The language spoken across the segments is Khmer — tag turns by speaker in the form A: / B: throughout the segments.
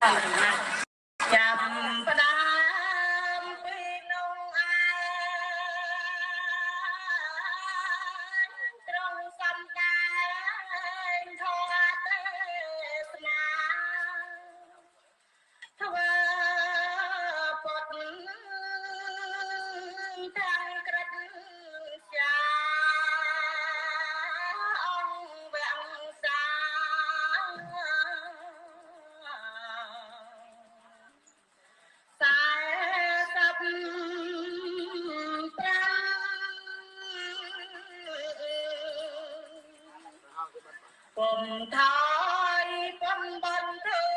A: ចាំផ្ដាំពីនងអាយត្រង់សំដែងធម៌ទេសនាធ្វើពុតទាំងក្រិតចាអង្គវង្សាពុំថយពុំបន្ទោ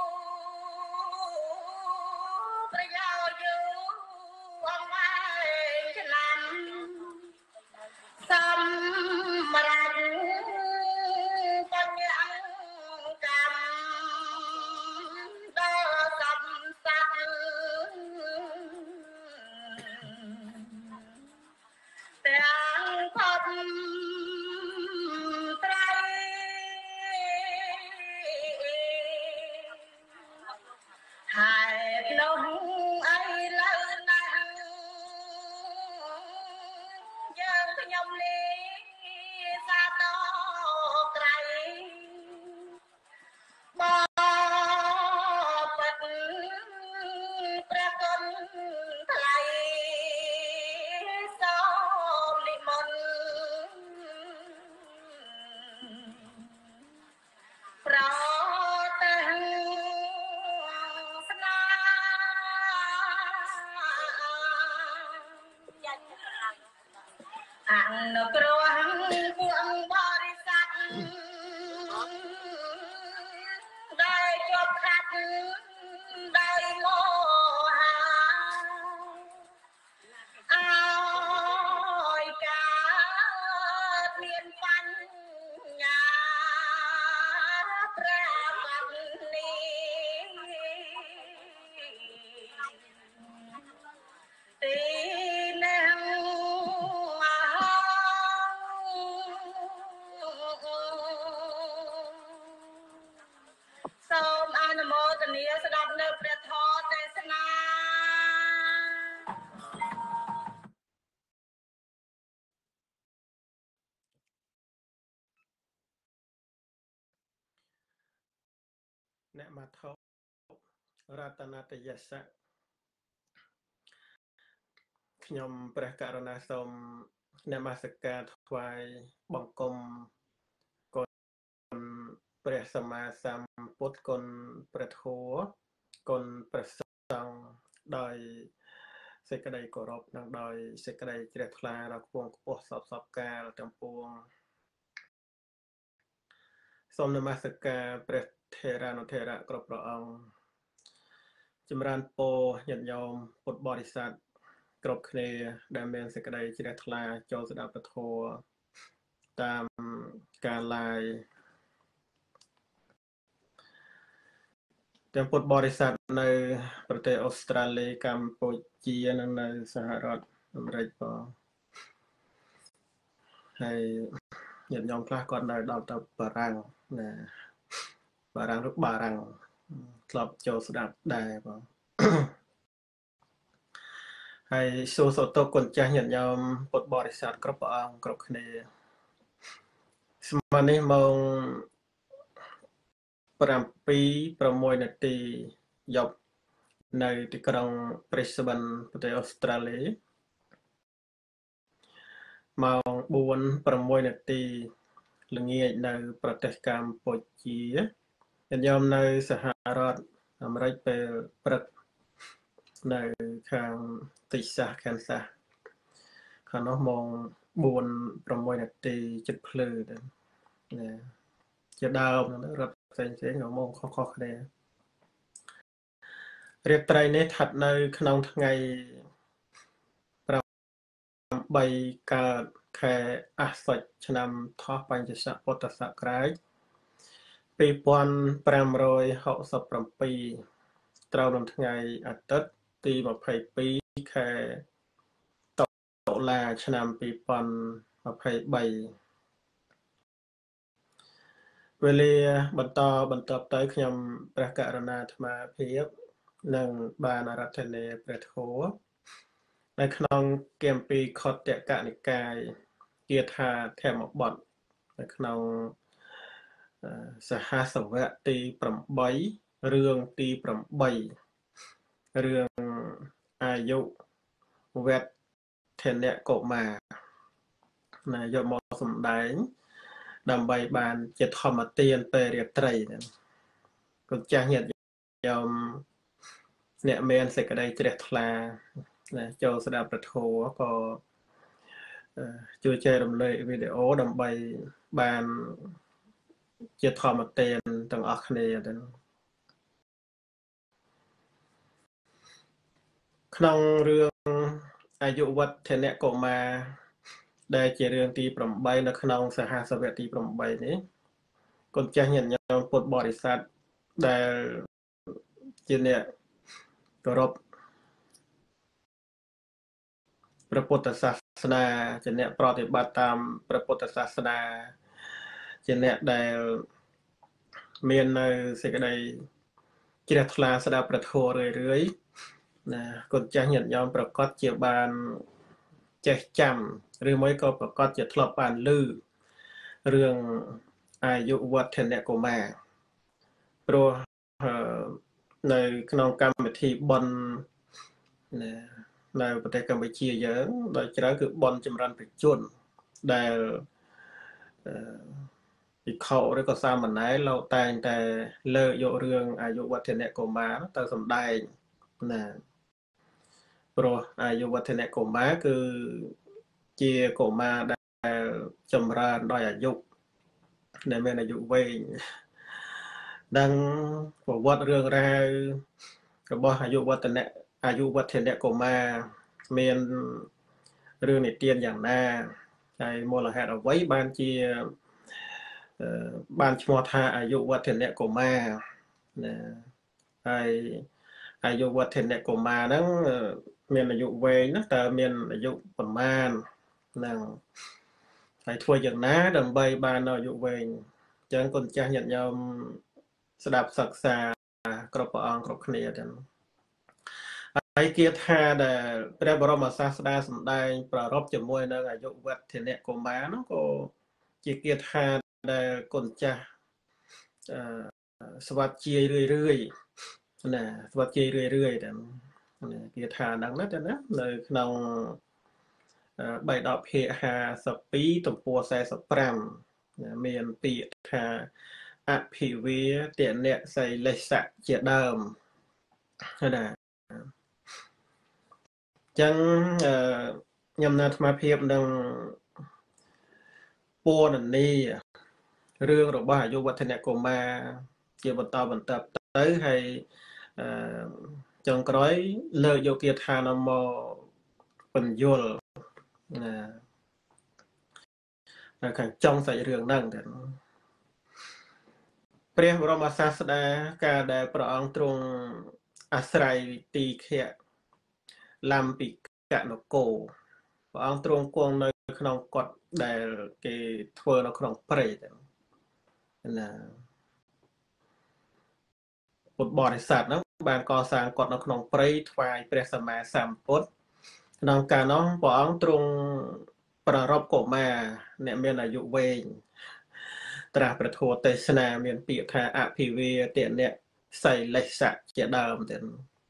A: ប្រយោជន៍យូរអង្វែងឆ្នាំសម្រាប់បញ្ញកម្មដល់សពសត្វទាំងភពហេតុនោះអីលើណាស់យើងខ្ញុំនេះសាទរក្រៃបបិទ្ធព្រះគុណថ្លៃសូមនិមន្តប្រទេសអនុគ្រោះពួកបរិស័ទដែលជាប់កាត់ដោយមហាអើយកើតមានបញ្ញាព្រះបព្វនេះទីនឹងសូមអនុមោទនាស្ដាប់នៅព្រះធម៌ទេសនា
B: អ្នកមថោរតនតយសៈខ្ញុំព្រះករុណាសូមនមស្ការថ្វាយបង្គំគុណព្រះសម្មាសម្ពុទ្ធគុណព្រះធម៌គុណព្រះសង្ឃដោយសេចក្តីគោរពនិងដោយសេចក្តីជ្រះថ្លាដល់ខ្ពង់ខ្ពស់សពកាលទាំងពួងសូមនមស្ការព្រះថេរានុថេរៈគ្រប់ព្រះអង្គចម្រើនពរញាតិញោមពុទ្ធបរិស័ទគ្រប់គ្នាដែលមានសេចក្តីជ្រះថ្លាចូលស្ដាប់ពធតាមការ live ទាំងពុទ្ធបរិស័ទនៅប្រទេសអូស្ត្រាលីកម្ពុជានិងនៅសហរដ្ឋអាមេរិកផងហើយញាតិញោមខ្លះគាត់នៅដល់ទៅបារាំងណាបារាំងឬបារាំងធ្លាប់ចូលស្ដាប់ដែរបងហើយសួរសុខទុក្ខគុណចាស់ញាតិញោមពុទ្ធបរិស័ទគ្រប់ព្រះអង្គគ្រប់គ្នាស្មើនេះម៉ោង 7:06 នាទីយប់នៅទីក្រុង Brisbane ប្រទេសអូស្ត្រាលីម៉ោង 4:06 នាទីល្ងាចនៅប្រទេសកម្ពុជាញាតិញោមនៅសហរដ្ឋអាមេរិកពេលព្រឹកនៅខាងទីសាសខាងសាសខាងនោះម៉ោង 4:06 នាទីជិតភ្លឺទៅណាជាដើមរដ្ឋផ្សេងៗម៉ោងខុសៗគ្នារាត្រីនេះស្ថិតនៅក្នុងថ្ងៃ8កើតខែអាសត់ឆ្នាំថោះបញ្ញស័កពុទ្ធសករាជ2567ត្រូវនៅថ្ងៃអាទិត្យទី22ខែតុលាឆ្នាំ2023 វេលាបន្តទៅខ្ញុំព្រះករុណាអាត្មាភាពនឹងបានអារាធនាព្រះធម៌នៅក្នុងគម្ពីរខត្តកនិកាយគាថាធម្មបទនៅក្នុងសហសវៈទី8រឿងទី8រឿងអាយុវេធនៈកុមារណាយកមកសម្ដែងដើម្បីបានជាធម្មទានពេលរាត្រីកូនចាស់ញាតិញោមអ្នកមានសេចក្តីជ្រះថ្លាណាចូលស្ដាប់ព្រះធម៌ក៏ជួយចែករំលែកវីដេអូដើម្បីបានជាធម្មទានទាំងអស់គ្នាទៅក្នុងរឿងអាយុវធនៈកុមារដែលជារឿងទី8នៅក្នុងសហសវៈទី8នេះកូនចាស់ញាតិញោមពុទ្ធបរិស័ទដែលជាអ្នកគោរពព្រះពុទ្ធសាសនាជាអ្នកប្រតិបត្តិតាមព្រះពុទ្ធសាសនាជាអ្នកដែលមាននៅសេចក្តីជ្រះថ្លាស្ដាប់ព្រះធម៌រឿយណាកូនចាស់ញាតិញោមប្រកាសជាបានចេះចាំឬមួយក៏ប្រកាសជាធ្លាប់បានឮរឿងអាយុវធនៈកុមារព្រោះនៅក្នុងកម្មវិធីបុណ្យណានៅប្រទេសកម្ពុជាយើងដោយច្រើនគឺបុណ្យចម្រើនព្រះជន្មដែលភិក្ខុឬក៏សាមណេរលោកតែងតែលើកយករឿងអាយុវធនៈកុមារទៅសម្ដែងណាព្រោះអាយុវធនៈកុមារគឺជាកុមារដែលចម្រើនដោយអាយុដែលមានអាយុវែងដឹងប្រវត្តិរឿងរ៉ាវរបស់អាយុវធនៈកុមារមានរឿងនិទានយ៉ាងណាហើយមូលហេតុអ្វីបានជាបានឈ្មោះថាអាយុវធនៈកុមារណាហើយអាយុវធនៈកុមារហ្នឹងមានអាយុវែងណាតើមានអាយុប្រមាណហ្នឹងហើយធ្វើយ៉ាងណាដើម្បីបានអាយុវែងអញ្ចឹងកូនចាស់ញាតិញោមស្ដាប់សិក្សាគ្រប់ព្រះអង្គគ្រប់គ្នាទាំងហើយគាថាដែលព្រះបរមសាស្តាសម្ដែងប្រារព្ធជាមួយនឹងអាយុវធនៈកុមារនោះក៏ជាគាថាដែលកូនចាស់ស្វាត់ជាយរឿយណាស្វាត់ជាយរឿយទាំងគាថាហ្នឹងណាទៅណានៅក្នុងបៃដកភាគ52ទំព័រ45មានពាក្យថាអភិវាទនៈសីលេសៈជាដើមណាចឹងខ្ញុំនៅអាត្មាភាពនឹងពណ៌នារឿងរបស់អាយុវធនៈកុមារជាបន្តទៅហើយចុងក្រោយលើកយកគាថានោះមកបញ្យល់ណាខាងចុងសាច់រឿងហ្នឹងទៅព្រះបរមសាស្តាកាលដែលព្រះអង្គទ្រង់អាស្រ័យទីខៈលំពិកនគរព្រះអង្គទ្រង់គង់នៅក្នុងកុដិដែលគេធ្វើនៅក្នុងព្រៃទៅណាពុទ្ធបរិស័ទហ្នឹងបានកសាងកុដិនៅក្នុងព្រៃថ្វាយព្រះសម្មាសម្ពុទ្ធក្នុងកាលនោះព្រះអង្គទ្រង់ប្រារព្ធកុមារអ្នកមានអាយុវែងត្រាស់ព្រះធម៌ទេសនាមានពាក្យថាអភិវាទនៈសីលេសៈជាដើមទៅ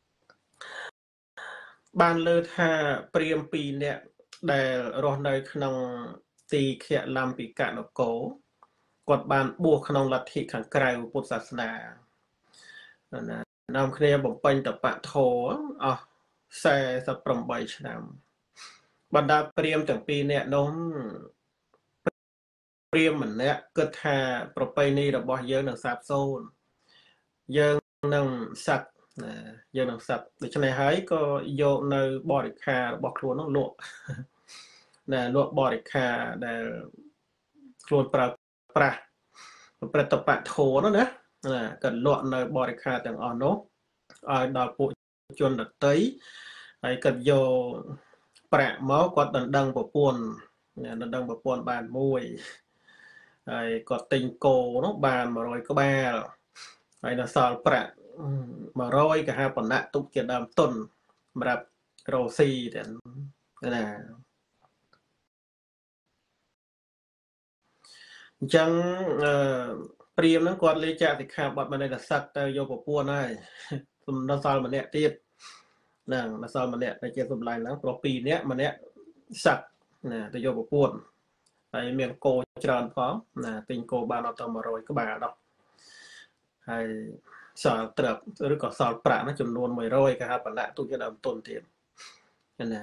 B: បានលើថាព្រាហ្មណ៍2នាក់ដែលរស់នៅក្នុងទីខៈលំពិកនគរគាត់បានបួសក្នុងលទ្ធិខាងក្រៅពុទ្ធសាសនាណានាំគ្នាបំពេញតបៈធម៌អស់48ឆ្នាំបណ្ដាព្រាហ្មណ៍ទាំង2នាក់នោះព្រាហ្មណ៍ម្នាក់គិតថាប្រពៃណីរបស់យើងនឹងសាបសូន្យយើងនឹងសត្វយើងនឹងសត្វដូច្នេះហើយក៏យកនៅបរិក្ខាររបស់ខ្លួននោះលក់ណាលក់បរិក្ខារដែលខ្លួនប្រើប្រាស់ប្រតិបត្តិធម៌នោះណាក៏លក់នៅបរិក្ខារទាំងអស់នោះឲ្យដល់ពួកជនដតីហើយក៏យកប្រាក់មកគាត់ដណ្ដឹងប្រពន្ធដណ្ដឹងប្រពន្ធបានមួយហើយគាត់ទិញគោនោះបាន100ក្បាលហើយនៅសល់ប្រាក់100ក៏ហៅបណ្ណៈទុកជាដើមទុនសម្រាប់រកស៊ីទាំងណាអញ្ចឹងព្រាមហ្នឹងគាត់លេចាសិក្ខាបទមកនៅតែសឹកទៅយកប្រពន្ធហើយនៅសល់ម្នាក់ទៀតហ្នឹងនៅសល់ម្នាក់តែជាសម្លាញ់ហ្នឹងប្រុស2នាក់ម្នាក់សឹកណាទៅយកប្រពន្ធហើយមានគោច្រើនផងណាទិញគោបានដល់ទៅ100ក្បាលដល់ហើយសល់ត្រឹបឬក៏សល់ប្រាក់ណាចំនួន100គេហៅបណ្ណៈទុកជាដើមទុនទៀតណា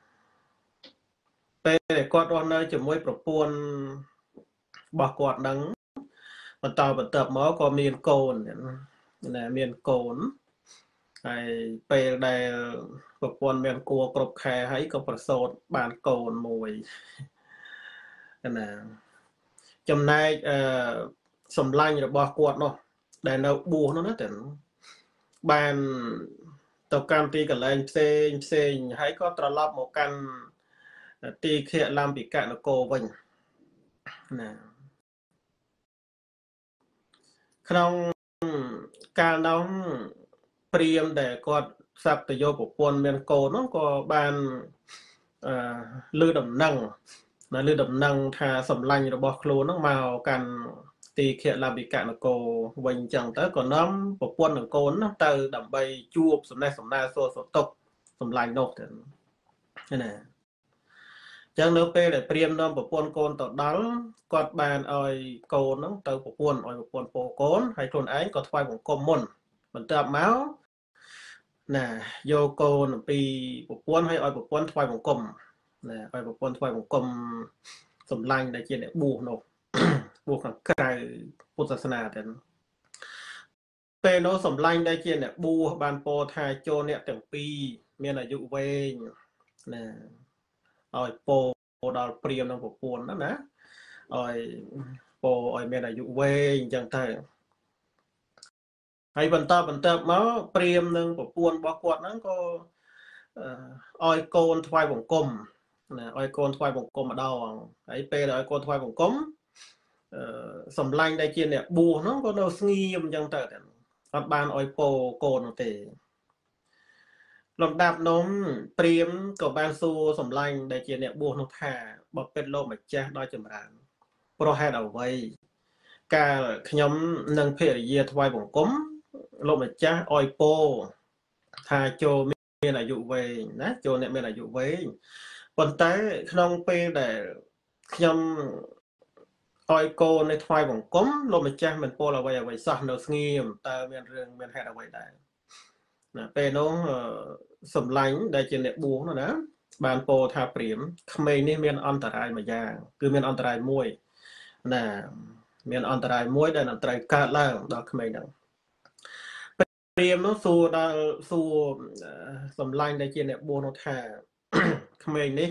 B: ពេលដែលគាត់រស់នៅជាមួយប្រពន្ធរបស់គាត់ហ្នឹងបន្តមកក៏មានកូនណាមានកូនហើយពេលដែលប្រពន្ធមានគួរគ្រប់ខែហើយក៏ប្រសូតបានកូនមួយណាចំណែកសម្លាញ់របស់គាត់នោះដែលនៅបួសនោះណាតែបានទៅកម្មទីកន្លែងផ្សេងហើយក៏ត្រឡប់មកកាន់ទីខិលំពិកនគរវិញណាក្នុងកាលនោះព្រាមដែលគាត់សັບទៅយកប្រពន្ធមានកូននោះក៏បានលឺដំណឹងថាសម្លាញ់របស់ខ្លួននោះមកកាន់ទីខិលំពិកនគរវិញអញ្ចឹងទៅក៏នាំប្រពន្ធនិងកូននោះទៅដើម្បីជួបសំណេះសំណាលសួរសុខទុក្ខសម្លាញ់នោះទៅណាចឹងនៅពេលដែលព្រាមនាំប្រពន្ធកូនទៅដល់គាត់បានឲ្យកូនហ្នឹងទៅប្រពន្ធឲ្យប្រពន្ធពោកូនហើយខ្លួនឯងក៏ថ្វាយបង្គំមុនបន្ទាប់មកណាយកកូនពីប្រពន្ធឲ្យប្រពន្ធថ្វាយបង្គំណាឲ្យប្រពន្ធថ្វាយបង្គំសម្លាញ់ដែលជាអ្នកបួសនោះបួសខាងក្រៅពុទ្ធសាសនាទៅពេលនោះសម្លាញ់ដែលជាអ្នកបួសបានពោលថាចូលអ្នកទាំងពីរមានអាយុវែងណាឲ្យពោដល់ព្រាមនិងប្រពន្ធណាឲ្យពោឲ្យមានអាយុវែងអញ្ចឹងទៅហើយបន្តមកព្រាមនិងប្រពន្ធរបស់គាត់ហ្នឹងក៏ឲ្យកូនថ្វាយបង្គំណាឲ្យកូនថ្វាយបង្គំម្ដងហើយពេលឲ្យកូនថ្វាយបង្គំសម្លាញ់ដែលជាអ្នកបួសហ្នឹងក៏នៅស្ងៀមអញ្ចឹងទៅអត់បានឲ្យពោកូននោះទេលំដាប់នោះព្រាមក៏បានសួរសម្លាញ់ដែលជាអ្នកបួសនោះថាបបិទ្ធលោកម្ចាស់ដល់ចម្រើនព្រោះហេតុអ្វីកាលខ្ញុំនិងភរិយាថ្វាយបង្គំលោកម្ចាស់ឲ្យពោថាចូលមានអាយុវែងណាចូលអ្នកមានអាយុវែងប៉ុន្តែក្នុងពេលដែលខ្ញុំឲ្យកូននៅថ្វាយបង្គំលោកម្ចាស់មិនពោលអ្វីសោះនៅស្ងៀមតើមានរឿងមានហេតុអ្វីដែរណាពេលនោះសម្លាញ់ដែលជាអ្នកបួសនោះណាបានពោលថាព្រាមក្មេងនេះមានអន្តរាយមួយយ៉ាងគឺមានអន្តរាយមួយណាមានអន្តរាយមួយដែលនឹងត្រូវកើតឡើងដល់ក្មេងហ្នឹងព្រាមនោះសួរសម្លាញ់ដែលជាអ្នកបួសនោះថាក្មេងនេះ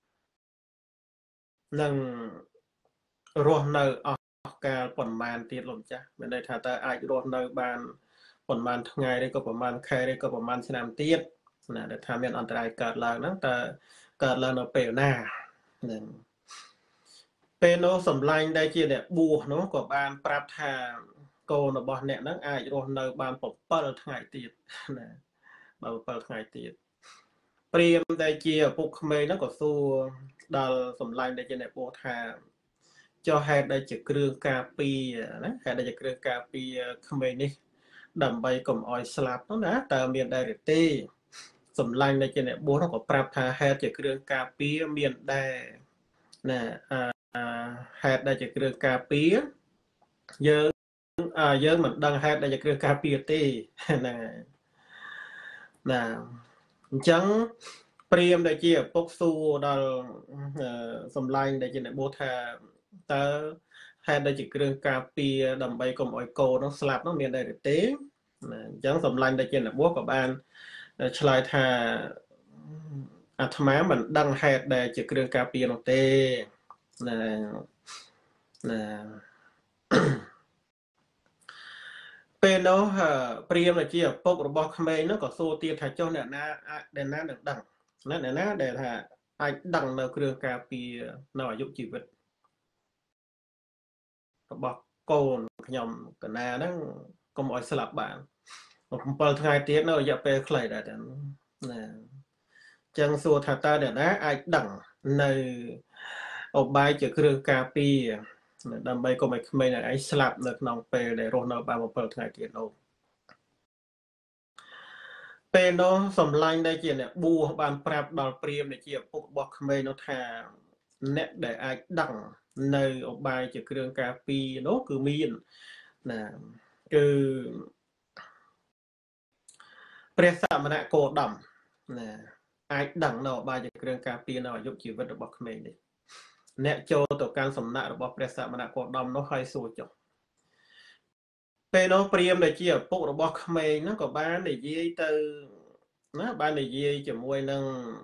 B: នឹងរស់នៅអស់កាលប៉ុន្មានទៀតលោកម្ចាស់មានន័យថាតើអាចរស់នៅបានប៉ុន្មានថ្ងៃឬក៏ប៉ុន្មានខែឬក៏ប៉ុន្មានឆ្នាំទៀតណាដែលថាមានអន្តរាយកើតឡើងហ្នឹងតើកើតឡើងនៅពេលណាហ្នឹងពេលនោះសម្លាញ់ដែលជាអ្នកបួសនោះក៏បានប្រាប់ថាកូនរបស់អ្នកហ្នឹងអាចរស់នៅបាន7ថ្ងៃទៀតណាបាន7ថ្ងៃទៀតព្រាមដែលជាឪពុកក្មេងហ្នឹងក៏សួរដល់សម្លាញ់ដែលជាអ្នកបួសថាចុះហេតុដែលជាគ្រឿងការពារណាហេតុដែលជាគ្រឿងការពារក្មេងនេះដើម្បីកុំឲ្យស្លាប់នោះណាតើមានដែរឬទេសម្លាញ់ដែលជាអ្នកបួសនោះក៏ប្រាប់ថាហេតុជាគ្រឿងការពារមានដែរណាហេតុដែលជាគ្រឿងការពារយើងមិនដឹងហេតុដែលជាគ្រឿងការពារទេហ្នឹងហើយណាអញ្ចឹងព្រាមដែលជាឪពុកសួរដល់សម្លាញ់ដែលជាអ្នកបួសថាតើហេតុដែលជាគ្រឿងការពារដើម្បីកុំឲ្យកូននោះស្លាប់នោះមានដែរឬទេណាអញ្ចឹងសម្លាញ់ដែលជាអ្នកបួសក៏បានឆ្លើយថាអាត្មាមិនដឹងហេតុដែលជាគ្រឿងការពារនោះទេណាពេលនោះព្រាមដែលជាឪពុករបស់ក្មេងនោះក៏សួរទៀតថាចុះអ្នកណានឹងដឹងអ្នកណាដែលថាអាចដឹងនៅគ្រឿងការពារនៅអាយុជីវិតរបស់កូនខ្ញុំកណាហ្នឹងកុំឲ្យស្លាប់បាន7ថ្ងៃទៀតនៅរយៈពេលខ្លីដែរណាចឹងសួរថាតើអ្នកណាអាចដឹងនៅឧបាយជាគ្រឿងការពារដើម្បីកុំឲ្យក្មេងឯងស្លាប់នៅក្នុងពេលដែលរស់នៅបាន7ថ្ងៃទៀតនោះពេលនោះសំឡាញ់ដែលជាអ្នកបួសបានប្រាប់ដល់ព្រាហ្មណ៍ដែលជាឪពុករបស់ក្មេងនោះថាអ្នកដែលអាចដឹងនៅឧបាយជាគ្រឿងការពារនោះគឺមានណាគឺព្រះសមណគោតមណាអាចដឹងនៅឧបាយជាគ្រឿងការពារនៅអាយុជីវិតរបស់ក្មេងនេះអ្នកចូលទៅកាន់សំណាក់របស់ព្រះសមណគោតមនោះហើយសួរចុះពេលនោះព្រាហ្មណ៍ដែលជាឪពុករបស់ក្មេងហ្នឹងក៏បាននិយាយទៅណាបាននិយាយជាមួយនឹង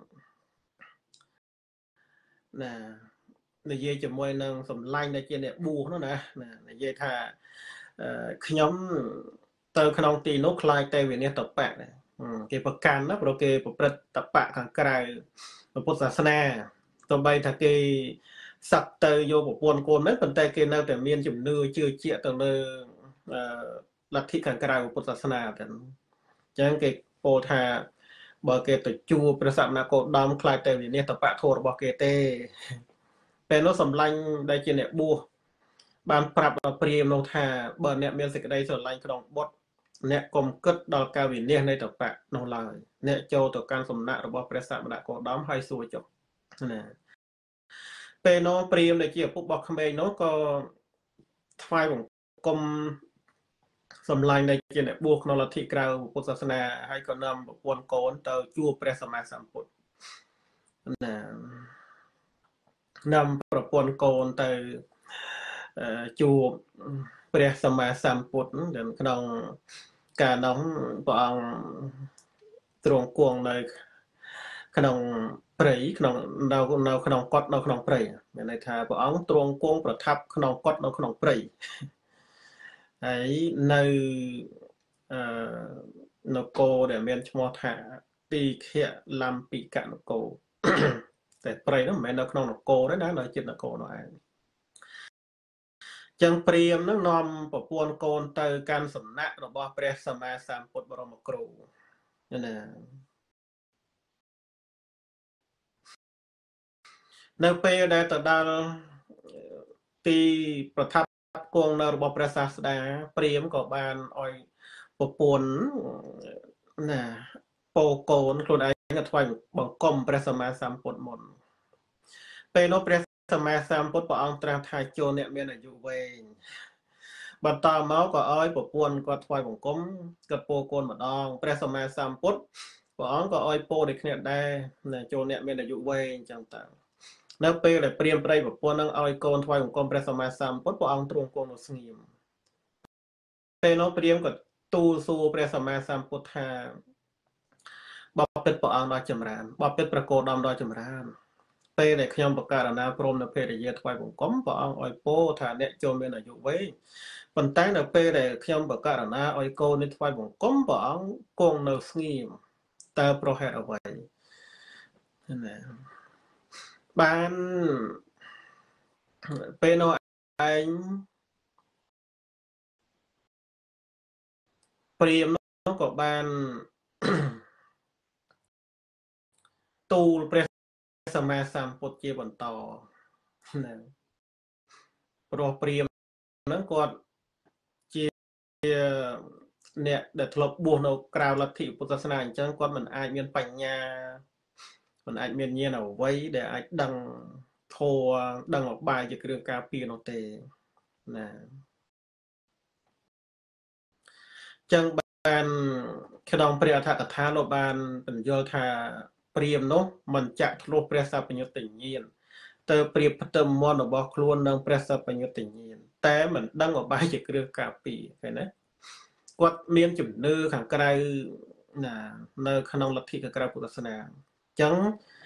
B: ណានិយាយជាមួយនឹងសំឡាញ់ដែលជាអ្នកបួសនោះណានិយាយថាខ្ញុំទៅក្នុងទីនោះខ្លាចតែវិនិច្ឆ័យតបៈគេប្រកាន់ណាព្រោះគេប្រព្រឹត្តតបៈខាងក្រៅពុទ្ធសាសនាទោះបីថាគេសឹកទៅយកប្រពន្ធកូនហ្នឹងប៉ុន្តែគេនៅតែមានជំនឿជឿជាក់ទៅលើលទ្ធិខាងក្រៅពុទ្ធសាសនាតែអញ្ចឹងគេពោលថាបើគេទៅជួបព្រះសមណគោតមខ្លាចតែវិនិច្ឆ័យតបៈធម៌របស់គេទេពេលនោះសំឡាញ់ដែលជាអ្នកបួសបានប្រាប់ដល់ព្រាហ្មណ៍នោះថាបើអ្នកមានសេចក្តីស្រឡាញ់ក្នុងបុត្រអ្នកកុំគិតដល់ការវិនិច្ឆ័យនៃតបៈនោះឡើយអ្នកចូលទៅកាន់សំណាក់របស់ព្រះសមណគោតមហើយសួរចុះណាពេលនោះព្រាហ្មណ៍ដែលជាឪពុករបស់ក្មេងនោះក៏ថ្វាយបង្គំសំឡាញ់ដែលជាអ្នកបួសក្នុងលទ្ធិក្រៅពុទ្ធសាសនាហើយក៏នាំប្រពន្ធកូនទៅជួបព្រះសម្មាសម្ពុទ្ធណានាំប្រពន្ធកូនទៅជួបព្រះសម្មាសម្ពុទ្ធក្នុងការនោះព្រះអង្គទ្រង់គង់នៅក្នុងព្រៃក្នុងនៅក្នុងកុដិនៅក្នុងព្រៃមានន័យថាព្រះអង្គទ្រង់គង់ប្រថាប់ក្នុងកុដិនៅក្នុងព្រៃហើយនៅនគរដែលមានឈ្មោះថាទីខៈលំពិកនគរតែព្រៃនោះមិនមែននៅក្នុងនគរទេណានៅជិតនគរនោះឯងចឹងព្រាហ្មណ៍នឹងនាំប្រពន្ធកូនទៅកាន់សំណាក់របស់ព្រះសម្មាសម្ពុទ្ធបរមគ្រូណានៅពេលដែលទៅដល់ទីប្រថាប់គង់នៅរបស់ព្រះសាស្តាព្រាហ្មណ៍ក៏បានឲ្យប្រពន្ធណាពោកូនខ្លួនឯងក៏ថ្វាយបង្គំព្រះសម្មាសម្ពុទ្ធមុនពេលនោះព្រះសម្មាសម្ពុទ្ធព្រះអង្គត្រាស់ថាចូលអ្នកមានអាយុវែងបន្តមកក៏ឲ្យប្រពន្ធគាត់ថ្វាយបង្គំគាត់ពោកូនម្ដងព្រះសម្មាសម្ពុទ្ធព្រះអង្គក៏ឲ្យពោដូចគ្នាដែរចូលអ្នកមានអាយុវែងចឹងតើនៅពេលដែលព្រាហ្មណ៍ប្រៃប្រពន្ធនឹងឲ្យកូនថ្វាយបង្គំព្រះសម្មាសម្ពុទ្ធព្រះអង្គទ្រង់គង់នៅស្ងៀមពេលនោះព្រាហ្មណ៍ក៏ទូលសួរព្រះសម្មាសម្ពុទ្ធថាបបិទ្ធព្រះអង្គដ៏ចម្រើនបបិទ្ធព្រះគោតមដ៏ចម្រើនពេលដែលខ្ញុំបករណាព្រមនៅភេរយាថ្វាយបង្គំព្រះអង្គឲ្យពោថាអ្នកចូលមានអាយុវែងប៉ុន្តែនៅពេលដែលខ្ញុំបករណាឲ្យកូននេះថ្វាយបង្គំព្រះអង្គគង់នៅស្ងៀមតើប្រហេតុអ្វីណាបានពេលនោះឯងព្រាហ្មណ៍នោះក៏បានទូលព្រះសម្មាសម្ពុទ្ធជាបន្តណាព្រោះព្រាហ្មណ៍ហ្នឹងគាត់ជាអ្នកដែលធ្លាប់បួសនៅក្រៅលទ្ធិពុទ្ធសាសនាអញ្ចឹងគាត់មិនអាចមានបញ្ញាមិនអាចមានញាណអ្វីដែលអាចដឹងធម៌ដឹងឧបាយជាគ្រឿងការពារនោះទេណាចឹងបានក្នុងព្រះអត្ថកថាលោកបានបញ្យល់ថាព្រាហ្មណ៍នោះមិនចាក់ធ្លុះព្រះសព្វញុត្តញ្ញាណទៅប្រៀបផ្ទឹមមន្តរបស់ខ្លួននឹងព្រះសព្វញុត្តញ្ញាណតែមិនដឹងឧបាយជាគ្រឿងការពារឃើញទេគាត់មានជំនឿខាងក្រៅណានៅក្នុងលទ្ធិខាងក្រៅពុទ្ធសាសនាអញ្ចឹង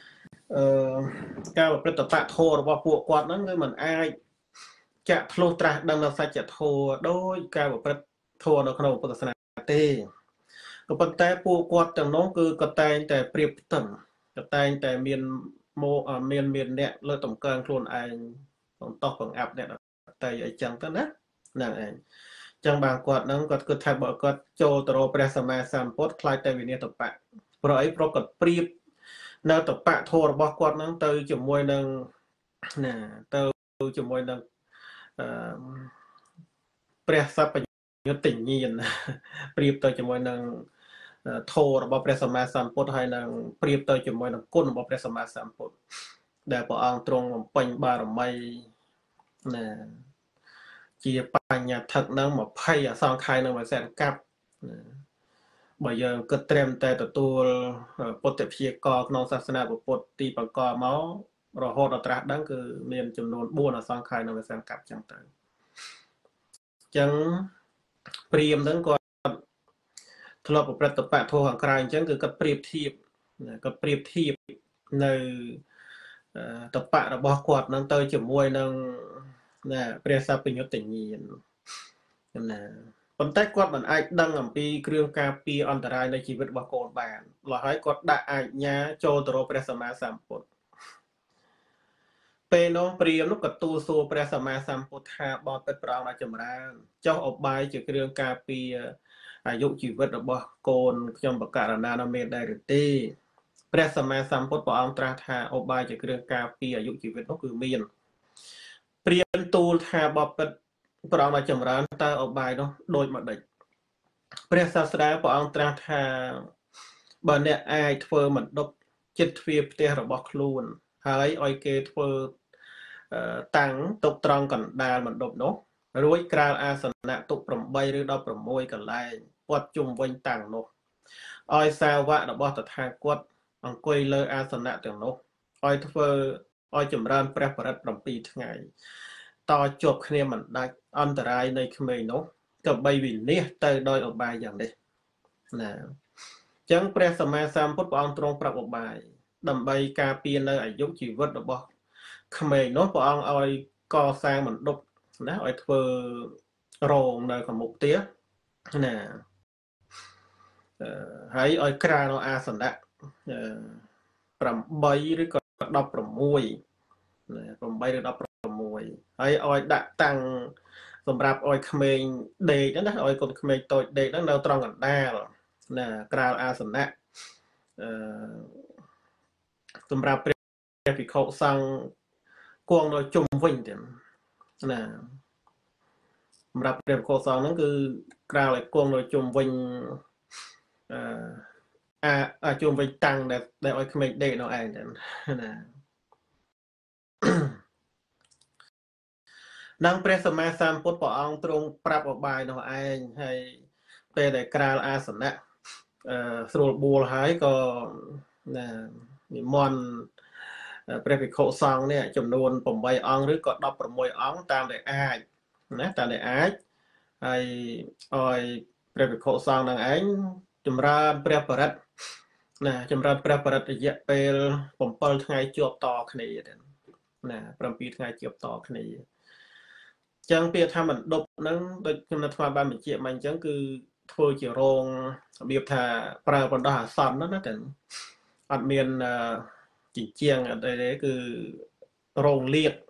B: ការប្រព្រឹត្តបៈធម៌របស់ពួកគាត់ហ្នឹងគឺមិនអាចចាក់ធ្លុះត្រាស់ដឹងនៅសច្ចធម៌ដោយការប្រព្រឹត្តធម៌នៅក្នុងពុទ្ធសាសនាទេក៏ប៉ុន្តែពួកគាត់ទាំងនោះគឺក៏តែងតែប្រៀបផ្ទឹមក៏តែងតែមានអ្នកលើតម្កើងខ្លួនឯងបន្តបង្អាប់អ្នកដតីអីចឹងទៅណាហ្នឹងឯងចឹងបាទគាត់ហ្នឹងគាត់គិតថាបើគាត់ចូលទៅរកព្រះសម្មាសម្ពុទ្ធខ្លាចតែវិនិច្ឆ័យតបៈព្រោះអីព្រោះគាត់ប្រៀបនៅតបៈធម៌របស់គាត់ហ្នឹងទៅជាមួយនឹងណាទៅជាមួយនឹងអឺព្រះសព្វយុត្តញ្ញាណប្រៀបទៅជាមួយនឹងធម៌របស់ព្រះសម្មាសម្ពុទ្ធហើយនឹងប្រៀបទៅជាមួយនឹងគុណរបស់ព្រះសម្មាសម្ពុទ្ធដែលព្រះអង្គទ្រង់បំពេញបារមីណាជាបញ្ញធិកនឹង20អសង្ខ័យនឹងមួយសែនកាប់បើយើងគិតត្រឹមតែទទួលពុទ្ធព្យាករក្នុងសាសនាពុទ្ធទីបង្កមករហូតដល់ត្រាស់ដឹងគឺមានចំនួន4អសង្ខ័យនឹងមួយសែនកាប់ចឹងទៅចឹងព្រាហ្មណ៍ហ្នឹងគាត់ធ្លាប់ប្រព្រឹត្តតបៈធម៌ខាងក្រៅអញ្ចឹងគឺគាត់ប្រៀបធៀបគាត់ប្រៀបធៀបនៅតបៈរបស់គាត់ហ្នឹងទៅជាមួយនឹងណាព្រះសព្វយុត្តញ្ញាណណាប៉ុន្តែគាត់មិនអាចដឹងអំពីគ្រឿងការពារអន្តរាយនៃជីវិតរបស់កូនបានលុះហើយគាត់ដាក់អាជ្ញាចូលទៅរកព្រះសម្មាសម្ពុទ្ធពេលនោះព្រាហ្មណ៍នោះក៏ទូលសួរព្រះសម្មាសម្ពុទ្ធថាបបិទ្ធព្រះអង្គđãចម្រើនចុះឧបាយជាគ្រឿងការពារអាយុជីវិតរបស់កូនខ្ញុំបករណានៅមានដែរឬទេព្រះសម្មាសម្ពុទ្ធព្រះអង្គត្រាស់ថាឧបាយជាគ្រឿងការពារអាយុជីវិតនោះគឺមានព្រាហ្មណ៍ទូលថាបបិទ្ធព្រះអង្គđãចម្រើនតើឧបាយនោះដូចមកដេចព្រះសាស្តាព្រះអង្គត្រាស់ថាបើអ្នកអាចធ្វើមណ្ឌពចិត្តទ្វារផ្ទះរបស់ខ្លួនហើយឲ្យគេធ្វើតាំងទុកត្រង់កណ្ដាលមណ្ឌពនោះរួចក្រាលអាសនៈទុក8ឬ16កន្លែងព័ទ្ធជុំវិញតាំងនោះឲ្យសាវករបស់តថាគតអង្គុយលើអាសនៈទាំងនោះឲ្យធ្វើឲ្យចម្រើនព្រះបរិត្ត7ថ្ងៃតជាប់គ្នាមិនដាច់អន្តរាយនៃក្មេងនោះក៏បីវិនិច្ឆ័យទៅដោយឧបាយយ៉ាងនេះណាអញ្ចឹងព្រះសម្មាសម្ពុទ្ធព្រះអង្គទ្រង់ប្រាប់ឧបាយដើម្បីការពារនៅអាយុជីវិតរបស់ក្មេងនោះព្រះអង្គឲ្យកសាងមណ្ឌពណាឲ្យធ្វើរោងនៅខាងមុខផ្ទះណាហើយឲ្យក្រាលនៅអាសនៈ8ឬក៏16ណា8ឬ16ហើយឲ្យដាក់តាំងសម្រាប់ឲ្យក្មេងដេកណាឲ្យកូនក្មេងតូចដេកហ្នឹងនៅត្រង់កណ្ដាលណាក្រាលអាសនៈសម្រាប់ព្រះភិក្ខុសង្ឃគង់នៅជុំវិញទៀតណាសម្រាប់ព្រះភិក្ខុសង្ឃហ្នឹងគឺក្រាលឲ្យគង់នៅជុំវិញជុំវិញតាំងដែលឲ្យក្មេងដេកនៅឯងទៀតណានឹងព្រះសម្មាសម្ពុទ្ធព្រះអង្គទ្រង់ប្រាប់ឧបាយនោះឯងហើយពេលដែលក្រាលអាសនៈស្រួលបួលហើយក៏ណានិមន្តព្រះភិក្ខុសង្ឃនេះចំនួន8អង្គឬក៏16អង្គតាមដែលអាចណាតាមដែលអាចហើយឲ្យព្រះភិក្ខុសង្ឃនឹងឯងចម្រើនព្រះបរិត្តណាចម្រើនព្រះបរិត្តរយៈពេល7ថ្ងៃជាប់តគ្នាណា7ថ្ងៃជាប់តគ្នាចឹងពាក្យថាមណ្ឌពហ្នឹងដូចខ្ញុំនៅថ្មបានបញ្ជាក់មកអញ្ចឹងគឺធ្វើជារោងរបៀបថាប្រើបណ្ដោះអាសន្នណាតែអត់មានជាជាងអត់ទេគឺរោងលាត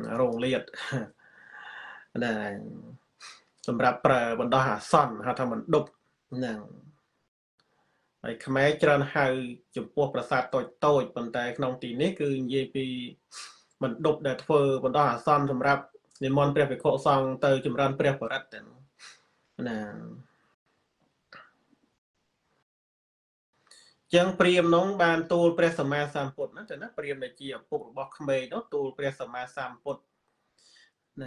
B: ណាសម្រាប់ប្រើបណ្ដោះអាសន្នហៅថាមណ្ឌពហ្នឹងហើយខ្មែរច្រើនហៅចំពោះប្រាសាទតូចប៉ុន្តែក្នុងទីនេះគឺនិយាយពីមណ្ឌពដែលធ្វើបណ្ដោះអាសន្នសម្រាប់និមន្តព្រះភិក្ខុសង្ឃទៅចម្រើនព្រះបរិត្តណាចឹងព្រាហ្មណ៍នោះបានទូលព្រះសម្មាសម្ពុទ្ធណាទៅណាព្រាហ្មណ៍ដែលជាឪពុករបស់ក្មេងនោះទូលព្រះសម្មាសម្ពុទ្ធណា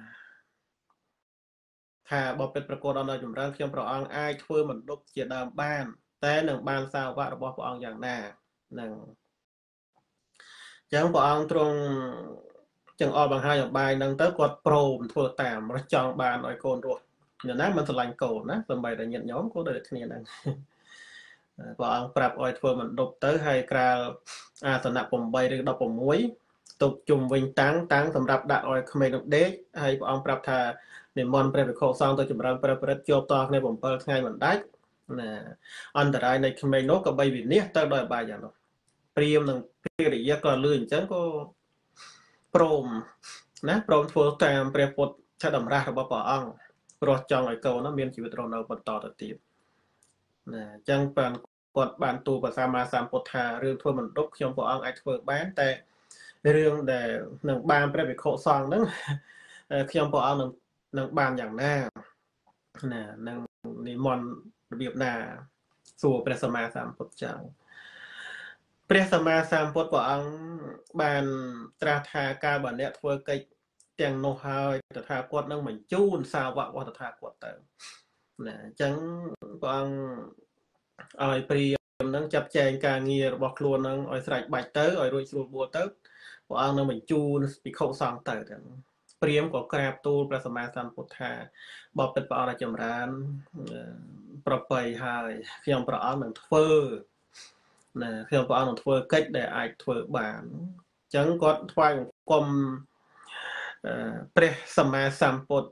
B: ថាបបិទ្ធប្រកបដោយចម្រើនខ្ញុំព្រះអង្គអាចធ្វើមណ្ឌពជាដើមបានតែនឹងបានសាវករបស់ព្រះអង្គយ៉ាងណាហ្នឹងចឹងព្រះអង្គទ្រង់ចឹងអល់បង្ហាញអំបាយហ្នឹងទៅគាត់ព្រមធ្វើតាមរចង់បានឲ្យកូនរស់អ្នកណាមិនស្រឡាញ់កូនណាសម្បីតែញាតិញោមក៏ដូចគ្នាហ្នឹងព្រះអង្គប្រាប់ឲ្យធ្វើមណ្ឌពទៅហើយក្រាលអាសនៈ8ឬ16ទុកជុំវិញតាំងសម្រាប់ដាក់ឲ្យក្មេងនោះដេកហើយព្រះអង្គប្រាប់ថានិមន្តព្រះភិក្ខុសង្ឃទៅចម្រើនព្រះបរិត្តជាប់តគ្នា7ថ្ងៃមិនដាច់ណាអន្តរាយនៃក្មេងនោះក៏បីវិនិច្ឆ័យទៅដោយបាយយ៉ាងនោះព្រាហ្មណ៍នឹងភារយៈក៏លឺអញ្ចឹងក៏ព្រមណាព្រមធ្វើតាមព្រះពុទ្ធឆដំរាស់របស់ព្រះអង្គព្រោះចង់ឲ្យកូនមានជីវិតរស់នៅបន្តទៅទៀតណាអញ្ចឹងគាត់បានទូលព្រះសម្មាសម្ពុទ្ធថារឿងធ្វើមណ្ឌពខ្ញុំព្រះអង្គអាចធ្វើបានតែរឿងដែលនឹងបានព្រះវិខុសង្ឃហ្នឹងខ្ញុំព្រះអង្គនឹងបានយ៉ាងណាណានឹងនិមន្តរបៀបណាសួរព្រះសម្មាសម្ពុទ្ធចឹងព្រះសម្មាសម្ពុទ្ធព្រះអង្គបានត្រាស់ថាកាលបើអ្នកធ្វើកិច្ចទាំងនោះហើយតថាគតនឹងបញ្ជូនសាវករបស់តថាគតទៅណាអញ្ចឹងព្រះអង្គឲ្យព្រាហ្មណ៍នឹងចាត់ចែងការងាររបស់ខ្លួននឹងឲ្យស្រេចបាច់ទៅឲ្យរួចស្រួលបួលទៅព្រះអង្គនឹងបញ្ជូនភិក្ខុសង្ឃទៅទាំងព្រាហ្មណ៍ក៏ក្រាបទូលព្រះសម្មាសម្ពុទ្ធថាបបិទ្ធព្រះអង្គចម្រើនប្របីហើយខ្ញុំព្រះអង្គនឹងធ្វើណាខ្ញុំព្រះអង្គនឹងធ្វើកិច្ចដែលអាចធ្វើបានអញ្ចឹងគាត់ថ្វាយបង្គំព្រះសម្មាសម្ពុទ្ធ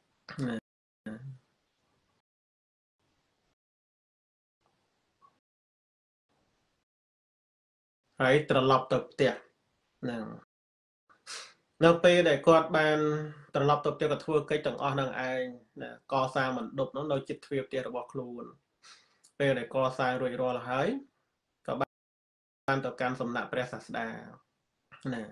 B: ហើយត្រឡប់ទៅផ្ទះហ្នឹងនៅពេលដែលគាត់បានត្រឡប់ទៅផ្ទះក៏ធ្វើកិច្ចទាំងអស់នឹងឯងណាកសាងមណ្ឌពនោះនៅជិតទ្វារផ្ទះរបស់ខ្លួនពេលដែលកសាងរួចរាល់ហើយក៏បានទៅកាន់សំណាក់ព្រះសាស្តាណា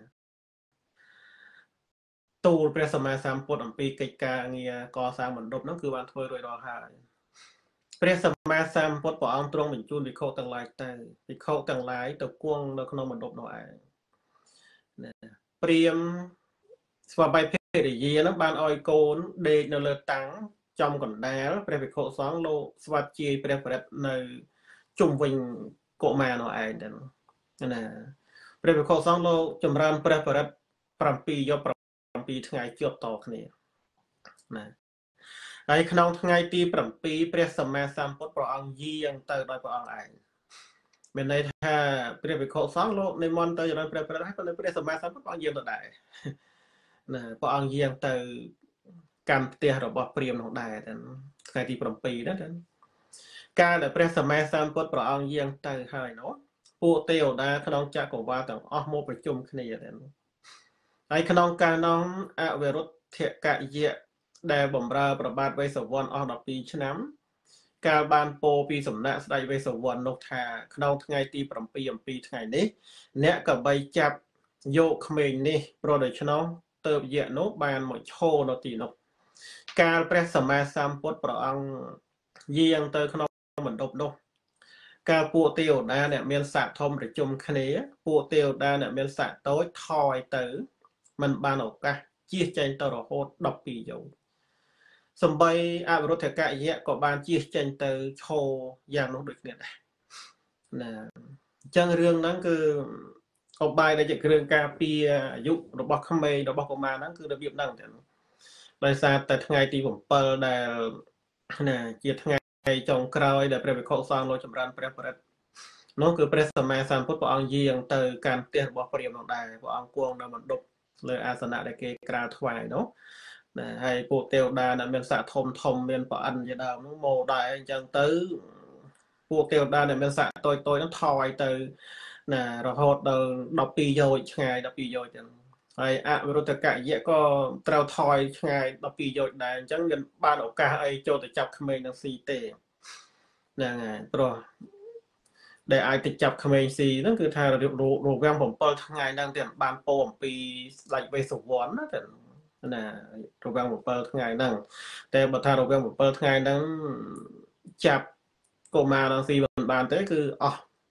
B: ទូលព្រះសម្មាសម្ពុទ្ធអំពីកិច្ចការងារកសាងមណ្ឌពនោះគឺបានធ្វើរួចរាល់ហើយព្រះសម្មាសម្ពុទ្ធព្រះអង្គទ្រង់បញ្ជូនភិក្ខុទាំងឡាយទៅភិក្ខុទាំងឡាយទៅគង់នៅក្នុងមណ្ឌពនោះឯងណាព្រាហ្មណ៍ស្វាមីភរិយានឹងបានឲ្យកូនដេកនៅលើតាំងចំកណ្ដាលព្រះភិក្ខុសង្ឃលោកស្វាត់ជាយព្រះបរិត្តនៅជុំវិញកុមារនោះឯងទៅណាព្រះភិក្ខុសង្ឃលោកចម្រើនព្រះបរិត្ត7យប់7ថ្ងៃជាប់តគ្នាណាហើយក្នុងថ្ងៃទី7ព្រះសម្មាសម្ពុទ្ធព្រះអង្គយាងទៅដោយព្រះអង្គឯងមានន័យថាព្រះភិក្ខុសង្ឃលោកនិមន្តទៅចម្រើនព្រះបរិត្តហើយក៏ព្រះសម្មាសម្ពុទ្ធព្រះអង្គយាងទៅដែរណាព្រះអង្គយាងទៅកម្មផ្ទះរបស់ព្រាហ្មណ៍នោះដែរថ្ងៃទី7ណាកាលដែលព្រះសម្មាសម្ពុទ្ធព្រះអង្គយាងទៅហើយនោះពួកទេវតាក្នុងចក្រវាឡទាំងអស់មកប្រជុំគ្នាដែរហើយក្នុងកាលនោះអវរុទ្ធកយៈដែលបំរើប្របាទវេស្សវណ្ណអស់12ឆ្នាំកាលបានពោពីសំណាក់ស្ដេចវេស្សវណ្ណនោះថាក្នុងថ្ងៃទី7អំពីថ្ងៃនេះអ្នកកបីចាប់យកក្មេងនេះប្រដូច្នោះទើបយៈនោះបានមកឈរនៅទីនោះកាលព្រះសម្មាសម្ពុទ្ធព្រះអង្គយាងទៅក្នុងមណ្ឌពនោះកាលពួកទេវតាអ្នកមានស័ក្តិធំប្រជុំគ្នាពួកទេវតាអ្នកមានស័ក្តិតូចថយទៅมันបានឱកាសជៀសចេញទៅរហូត12យោជន៍សំបីអវរុទ្ធកយៈក៏បានជៀសចេញទៅឈរយ៉ាងនោះដូចគ្នាដែរណាអញ្ចឹងរឿងហ្នឹងគឺអបាយដែលជាគ្រឿងការពារអាយុរបស់ក្មេងរបស់កុមារហ្នឹងគឺរបៀបហ្នឹងចឹងដោយសារតែថ្ងៃទី7ដែលណាជាថ្ងៃចុងក្រោយដែលព្រះវិខុសង្ឃលោកចម្រើនព្រះបរិត្តនោះគឺព្រះសម្មាសម្ពុទ្ធព្រះអង្គយាងទៅកាន់ផ្ទះរបស់ព្រាហ្មណ៍នោះដែរព្រះអង្គគង់នៅមណ្ឌពលើអាសនៈដែលគេក្រាលថ្វាយនោះណាហើយពួកទេវតាដែលមានស័ក្តិធំមានប្រអិនជាដើមនោះមកដែរអញ្ចឹងទៅពួកទេវតាដែលមានស័ក្តិតូចនោះថយទៅណារហូតដល់12យោជន៍ឆ្ងាយ12យោជន៍ចឹងហើយអវរុទ្ធកយៈក៏ត្រូវថយឆ្ងាយ12យោជន៍ដែរអញ្ចឹងមានបានឱកាសអីចូលទៅចាប់ក្មេងនឹងស៊ីទេហ្នឹងហើយព្រោះដែលអាចទៅចាប់ក្មេងស៊ីហ្នឹងគឺថារវាង7ថ្ងៃហ្នឹងតែបានពោអំពីស្ដេចវេស្សវណ្ណណាតែណារវាង7ថ្ងៃហ្នឹងតែបើថារវាង7ថ្ងៃហ្នឹងចាប់កុមារនឹងស៊ីមិនបានទេគឺអ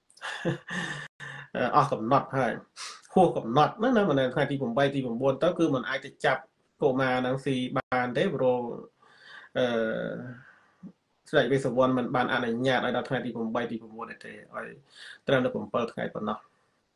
B: ស់កំណត់ហើយហួសកំណត់ណានៅថ្ងៃទី8ទី9ទៅគឺมันអាចទៅចាប់កុមារនឹងស៊ីបានទេព្រោះស្ដេចវេស្សវណ្ណមិនបានអនុញ្ញាតឲ្យដល់ថ្ងៃទី8ទី9ទេឲ្យត្រឹមតែ7ថ្ងៃប៉ុណ្ណោះ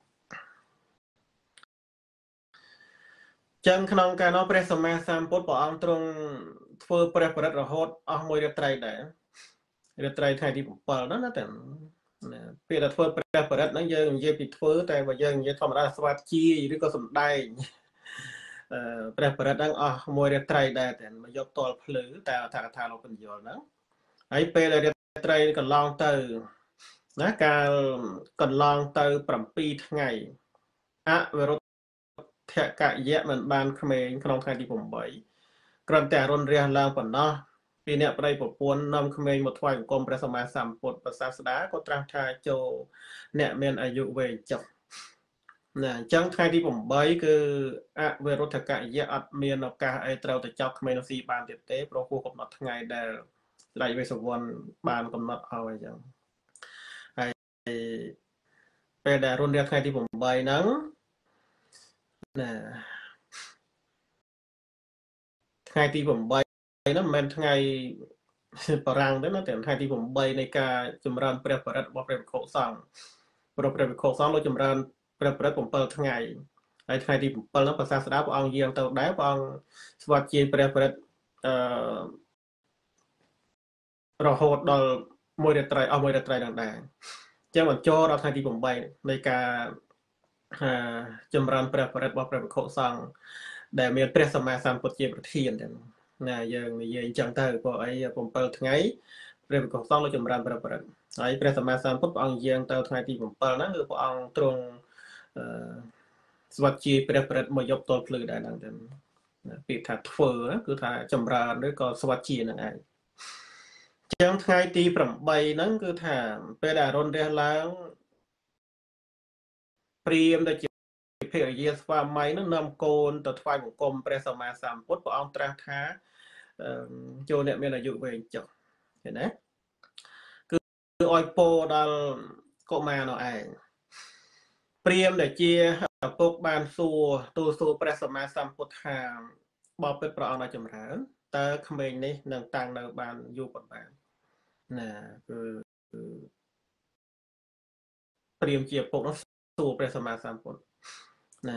B: ចឹងក្នុងកាលនោះព្រះសម្មាសម្ពុទ្ធព្រះអង្គទ្រង់ធ្វើព្រះបរិត្តរហូតអស់មួយរាត្រីដែររាត្រីថ្ងៃទី7ហ្នឹងណាតែពេលដែលធ្វើព្រះបរិត្តហ្នឹងយើងនិយាយពីធ្វើតែបើយើងនិយាយធម្មតាស្វាត់ជាឬក៏សំដែងព្រះបរិត្តហ្នឹងអស់មួយរាត្រីដែរតែមកយកតលភ្លឺតែអត្ថកថាលោកពន្យល់ហ្នឹងហើយពេលដែលរាត្រីកន្លងទៅណាកាលកន្លងទៅ7ថ្ងៃអវរុទ្ធថកយៈមិនបានក្មេងក្នុងថ្ងៃទី8គ្រាន់តែរុនរះឡើងប៉ុណ្ណោះពីអ្នកប្តីប្រពន្ធនាំក្មេងមកថ្វាយបង្គំព្រះសម្មាសម្ពុទ្ធព្រះសាស្តាក៏ត្រាស់ថាចូលអ្នកមានអាយុវែងចុះណាអញ្ចឹងថ្ងៃទី8គឺអវេរុទ្ធកយៈអត់មានឱកាសអីត្រូវទៅចាប់ក្មេងនោះស៊ីបានទៀតទេព្រោះគូកំណត់ថ្ងៃដែលស្ដេចវេស្សវណ្ណបានកំណត់ឲ្យអញ្ចឹងហើយពេលដែលរុនរះថ្ងៃទី8ហ្នឹងណាថ្ងៃទី8ហ្នឹងមិនមែនថ្ងៃបរាំងទេណាតែថ្ងៃទី8នៃការចម្រើនព្រះបរិត្តរបស់ព្រះវិខុសង្ឃព្រោះព្រះវិខុសង្ឃលោកចម្រើនព្រះបរិត្ត7ថ្ងៃហើយថ្ងៃទី7ហ្នឹងព្រះសាស្តាព្រះអង្គយាងទៅដែរព្រះអង្គស្វាគមន៍ព្រះបរិត្តរហូតដល់មួយរាត្រីអស់មួយរាត្រីនឹងដែរអញ្ចឹងបញ្ចូលដល់ថ្ងៃទី8នៃការចម្រើនព្រះបរិត្តរបស់ព្រះវិខុសង្ឃដែលមានព្រះសម្មាសម្ពុទ្ធជាប្រធានទាំងណាយើងនិយាយអញ្ចឹងទៅព្រោះអី7ថ្ងៃព្រះវិខុសង្ឃលោកចម្រើនព្រះបរិត្តហើយព្រះសម្មាសម្ពុទ្ធព្រះអង្គយាងទៅថ្ងៃទី7ហ្នឹងគឺព្រះអង្គទ្រង់ស្វាគមន៍ព្រះបរិត្តមកយកទល់ភ្លឺដែរហ្នឹងទៅពាក្យថាធ្វើគឺថាចម្រើនឬក៏ស្វាគមន៍ហ្នឹងឯងចឹងថ្ងៃទី8ហ្នឹងគឺថាពេលដែលរុនរះឡើងព្រាមដែលជាភរិយាស្វាមីនឹងនាំកូនទៅថ្វាយបង្គំព្រះសម្មាសម្ពុទ្ធព្រះអង្គត្រាស់ថាចូលអ្នកមានអាយុវែងចុះឃើញណាគឺឲ្យពោដល់កុមារនោះឯងព្រាមដែលជាឪពុកបានសួរទូលសួរព្រះសម្មាសម្ពុទ្ធថាបបិទ្ធព្រះអង្គឲ្យចម្រើនតើក្មេងនេះនឹងតាំងនៅបានយូរប៉ុន្មានណាគឺព្រាមជាឪពុកនោះសួរព្រះសម្មាសម្ពុទ្ធណា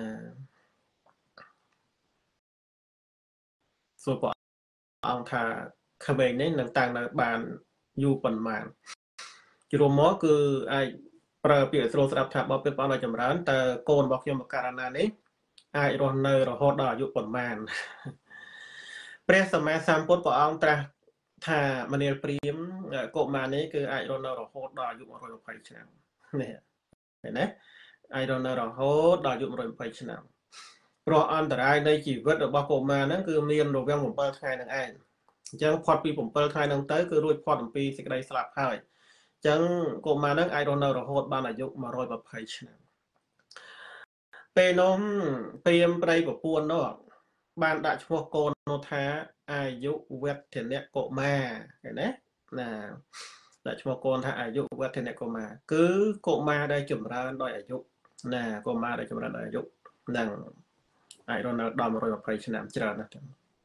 B: សួរព្រះអង្គថាក្មេងនេះនឹងតាំងនៅបានយូរប៉ុន្មានជារួមមកគឺអាចប្រើពាក្យស្រួលស្ដាប់ថាបបិទ្ធព្រះអង្គឲ្យចម្រើនតើកូនរបស់ខ្ញុំបករណានេះអាចរស់នៅរហូតដល់អាយុប៉ុន្មានព្រះសម្មាសម្ពុទ្ធព្រះអង្គត្រាស់ថាមនាលព្រាមកុមារនេះគឺអាចរស់នៅរហូតដល់អាយុ120ឆ្នាំនេះឃើញទេអាចរស់នៅរហូតដល់អាយុ120ឆ្នាំព្រោះអន្តរាយនៃជីវិតរបស់កុមារហ្នឹងគឺមានរវាង7ថ្ងៃនឹងឯងអញ្ចឹងផុតពី7ថ្ងៃហ្នឹងទៅគឺរួចផុតអំពីសេចក្តីស្លាប់ហើយអញ្ចឹងកុមារហ្នឹងអាចរស់នៅរហូតបានអាយុ120ឆ្នាំពេលនោះព្រាមប្តីប្រពន្ធនោះបានដាក់ឈ្មោះកូននោះថាអាយុវឌ្ឍនៈកុមារឃើញទេណាដាក់ឈ្មោះកូនថាអាយុវឌ្ឍនៈកុមារគឺកុមារដែលចម្រើនដោយអាយុណាកុមារដែលចម្រើនដោយអាយុនឹងអាចរស់នៅដល់120ឆ្នាំច្រើនណាស់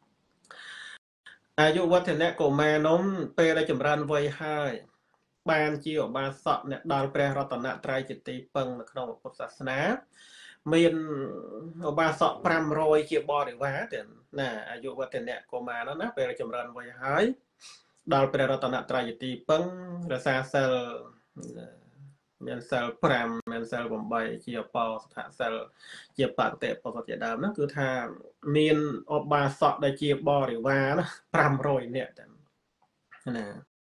B: អាយុវឌ្ឍនៈកុមារនោះពេលដែលចម្រើនវ័យហើយបានជាឧបាសកអ្នកដល់ព្រះរតនត្រ័យជាទីពឹងនៅក្នុងពុទ្ធសាសនាមានឧបាសក500ជាបរិវារទៀតណាអាយុវឌ្ឍនៈកុមារនោះណាពេលចម្រើនវ័យហើយដល់ព្រះរតនត្រ័យជាទីពឹងរសាសិលមានសិល5មានសិល8ជាបោសថសិលជាបតិបោសជាដើមហ្នឹងគឺថាមានឧបាសកដែលជាបរិវារ500នាក់ទាំងណា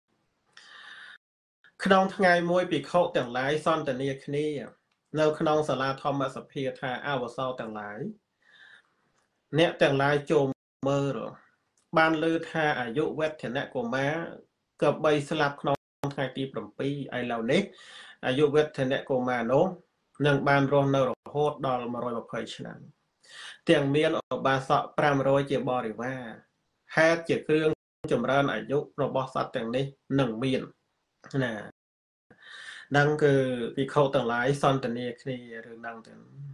B: ក្នុងថ្ងៃមួយភិក្ខុទាំងឡាយសន្ទនាគ្នានៅក្នុងសាលាធម្មសភាថាអវសោទាំងឡាយអ្នកទាំងឡាយចូលមើលបានឮថាអាយុវឌ្ឍនៈកុមារក៏បីស្លាប់ក្នុងថ្ងៃទី7ឥឡូវនេះអាយុវឌ្ឍនៈកុមារនោះនឹងបានរស់នៅរហូតដល់120ឆ្នាំទាំងមានឧបាសក500ជាបរិវារហេតុជាគ្រឿងចម្រើនអាយុរបស់សត្វទាំងនេះនឹងមានណាហ្នឹងគឺភិក្ខុទាំងឡាយសន្ទនាគ្នារឿងហ្នឹងទៅ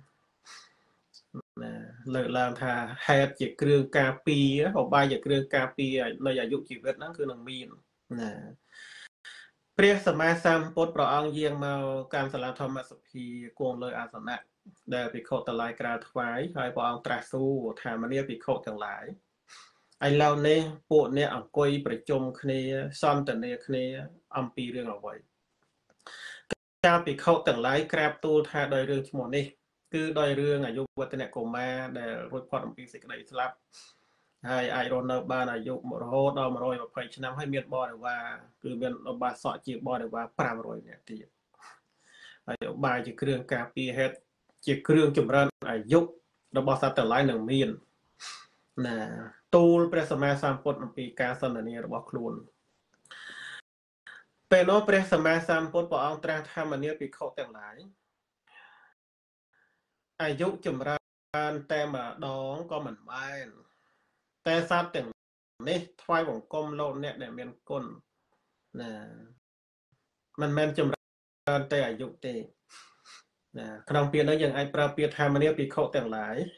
B: ណាលើកឡើងថាហេតុជាគ្រឿងការពារឧបាយជាគ្រឿងការពារនៃអាយុជីវិតហ្នឹងគឺនឹងមានណាព្រះសម្មាសម្ពុទ្ធព្រះអង្គយាងមកកាន់សាលាធម្មសភាគង់លើអាសនៈដែលភិក្ខុទាំងឡាយក្រាបថ្វាយហើយព្រះអង្គត្រាស់សួរថាមនាភិក្ខុទាំងឡាយឥឡូវនេះពួកអ្នកអង្គុយប្រជុំគ្នាសន្ទនាគ្នាអំពីរឿងអ្វីកាលភិក្ខុទាំងឡាយក្រាបទូលថាដោយរឿងឈ្មោះនេះគឺដោយរឿងអាយុវឌ្ឍនៈកុមារដែលរួចផុតអំពីសេចក្តីស្លាប់ហើយអាចរស់នៅបានអាយុរហូតដល់120ឆ្នាំហើយមានបរិវារគឺមានឧបាសកជាបរិវារ500នាក់ទៀតហើយឧបាយជាគ្រឿងការពារហេតុជាគ្រឿងចម្រើនអាយុរបស់សត្វទាំងឡាយនឹងមានណាទូលព្រះសម្មាសម្ពុទ្ធអំពីការសន្ទនារបស់ខ្លួនពេលនោះព្រះសម្មាសម្ពុទ្ធព្រះអង្គត្រាស់ថាមនាភិក្ខុទាំងឡាយអាយុចម្រើនតែម្ដងក៏មិនមែនតែសត្វទាំងនេះថ្វាយបង្គំលោកអ្នកដែលមានគុណណាមិនមែនចម្រើនតែអាយុទេណាក្នុងពាក្យនេះយើងអាចប្រើពាក្យថាមនាភិក្ខុទាំងឡាយ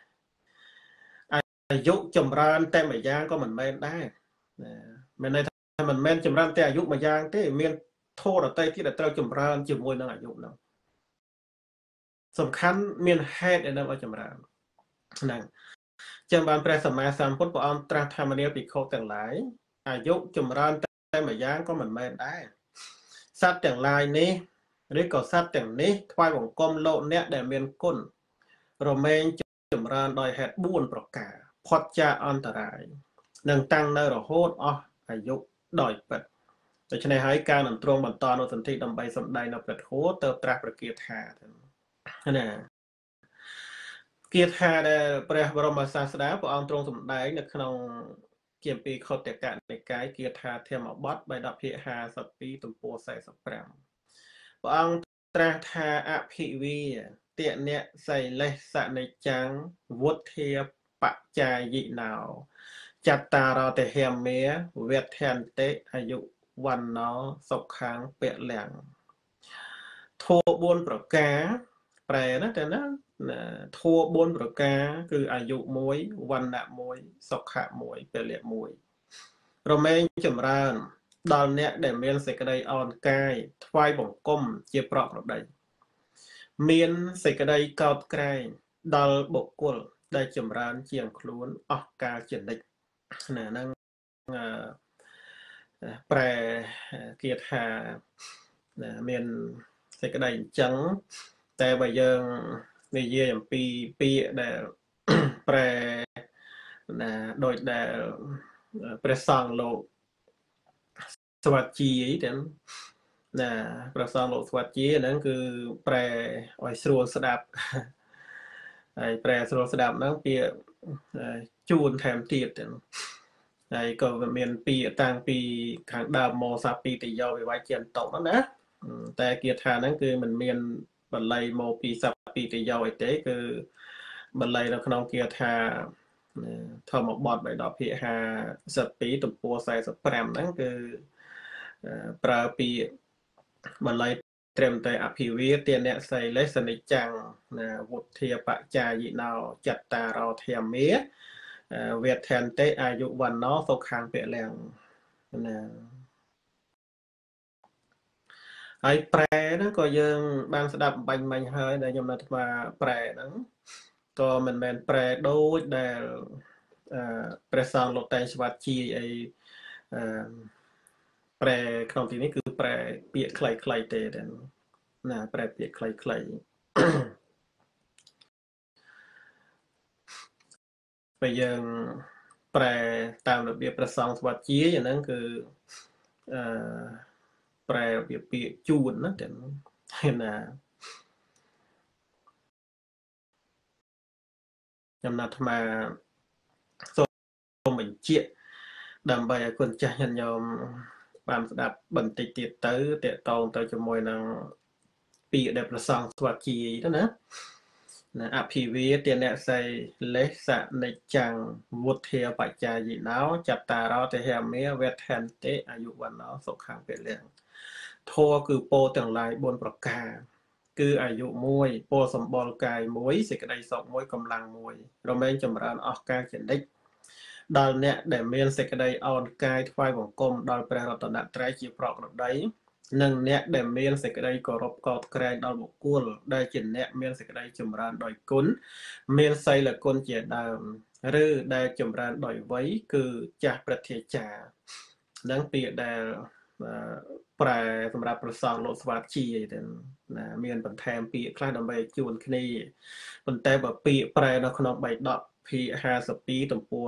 B: អាយុចម្រើនតែមួយយ៉ាងក៏មិនមែនដែរណាមានន័យថាមិនមែនចម្រើនតែអាយុមួយយ៉ាងទេមានធម៌ដតីទៀតដែលត្រូវចម្រើនជាមួយនឹងអាយុនោះសំខាន់មានហេតុដែលនឹងឲ្យចម្រើនហ្នឹងចឹងបានព្រះសម្មាសម្ពុទ្ធព្រះអង្គត្រាស់ថាមនាភិក្ខុទាំងឡាយអាយុចម្រើនតែមួយយ៉ាងក៏មិនមែនដែរសត្វទាំងឡាយនេះឬក៏សត្វទាំងនេះថ្វាយបង្គំលោកអ្នកដែលមានគុណរមែងចម្រើនដោយហេតុ4ប្រការផុតចាកអន្តរាយនឹងតាំងនៅរហូតអស់អាយុដោយពិតដូច្នេះហើយការនឹងទ្រង់បន្តអនុសន្ធិដើម្បីសម្ដែងនៅព្រះធម៌ទៅត្រាស់ប្រគាថាណាគាថាដែលព្រះបរមសាស្តាព្រះអង្គទ្រង់សម្ដែងនៅក្នុងគម្ពីរខុទ្ទកនិកាយគាថាធម្មបទបៃដកភាគ52ទំព័រ45ព្រះអង្គត្រាស់ថាអភិវាទៈអ្នកសៃលេសនិច្ចាំងវុទ្ធាបច្ចាយិណោចត្តារតហេមេវេធន្តិអាយុវណ្ណោសុខាំងពលំធម៌4ប្រការប្រែណាតែណាធម៌4ប្រការគឺអាយុ1វណ្ណៈ1សុខៈ1ពលៈ1រមែងចម្រើនដល់អ្នកដែលមានសេចក្តីអោនកាយថ្វាយបង្គំជាប្រកប្រដីមានសេចក្តីកោតក្រែងដល់បុគ្គលដែលចម្រើនជាងខ្លួនអស់កាលជានិច្ចណាហ្នឹងប្រែគាថាមានសេចក្តីអញ្ចឹងតែបើយើងនិយាយអំពីពាក្យដែលប្រែណាដោយដែលព្រះសង្ឃលោកស្វាជីទាំងណាព្រះសង្ឃលោកស្វាជីហ្នឹងគឺប្រែឲ្យស្រួលស្ដាប់ហើយប្រែស្រួលស្ដាប់ហ្នឹងពាក្យជួនថែមទៀតទាំងហើយក៏មានពាក្យតាំងពីខាងដើមមកសាពីតយោវិវច្ចេនតោណាតែគាថាហ្នឹងគឺมันមានបល័យមកពីសាពីតយោអីទេគឺបល័យនៅក្នុងគាថាធម្មបទបៃដកភាគ52ទំព័រ45ហ្នឹងគឺប្រើពាក្យបល័យត្រឹមតែអភិវាទៈអ្នកសីលេសនិច្ចាំងវុទ្ធាបច្ចាយិណោចត្តារោធម្មាវេធន្តិអាយុវណ្ណោសុខាំងពលំណាហើយប្រែហ្នឹងក៏យើងបានស្ដាប់បាញ់មិញហើយដែលខ្ញុំនៅថាប្រែហ្នឹងក៏មិនមែនប្រែដូចដែលព្រះសង្ឃលោកតែងស្វាត់ជាអីប្រែក្នុងទីនេះគឺប្រែពាក្យខ្លីៗទេណាប្រែពាក្យខ្លីៗបើយើងប្រែតាមរបៀបព្រះសង្ឃស្វាត់ជាយ៉ាងហ្នឹងគឺប្រែរបៀបពាក្យជួនណាតែណាចំណាត់អាត្មាសូមបញ្ជាក់ដើម្បីឲ្យគុណចាស់ញាតិញោមបានស្ដាប់បន្តិចទៀតទៅតកតងទៅជាមួយនឹងពាក្យដែលព្រះសង្ឃស្វាត់ជាទៅណាអភិវាទៈអ្នកសីលេសនិច្ចាំងវុទ្ធាបច្ចាយិណោចត្តារោទហម្មាវេធន្តិអាយុវណ្ណោសុខាំងពលំធម៌គឺពោទាំងឡាយ4ប្រការគឺអាយុ1ពោសម្បល់កាយ1សេចក្តីសុខ1កម្លាំង1រមែងចម្រើនអស់កាលជានិច្ចដល់អ្នកដែលមានសេចក្តីអោនកាយថ្វាយបង្គំដល់ព្រះរតនត្រ័យជាប្រកប្រដីនិងអ្នកដែលមានសេចក្តីគោរពកោតក្រែងដល់បុគ្គលដែលជាអ្នកមានសេចក្តីចម្រើនដោយគុណមានសីលគុណជាដើមឬដែលចម្រើនដោយវ័យគឺចាស់ព្រឹទ្ធាចារ្យនឹងពាក្យដែលប្រែសម្រាប់ប្រសងលោកស្វាតជាទៅណាមានបន្ថែមពាក្យខ្លះដើម្បីឲ្យជួនគ្នាប៉ុន្តែបើពាក្យប្រែនៅក្នុងបៃដកភាគ52ទំព័រ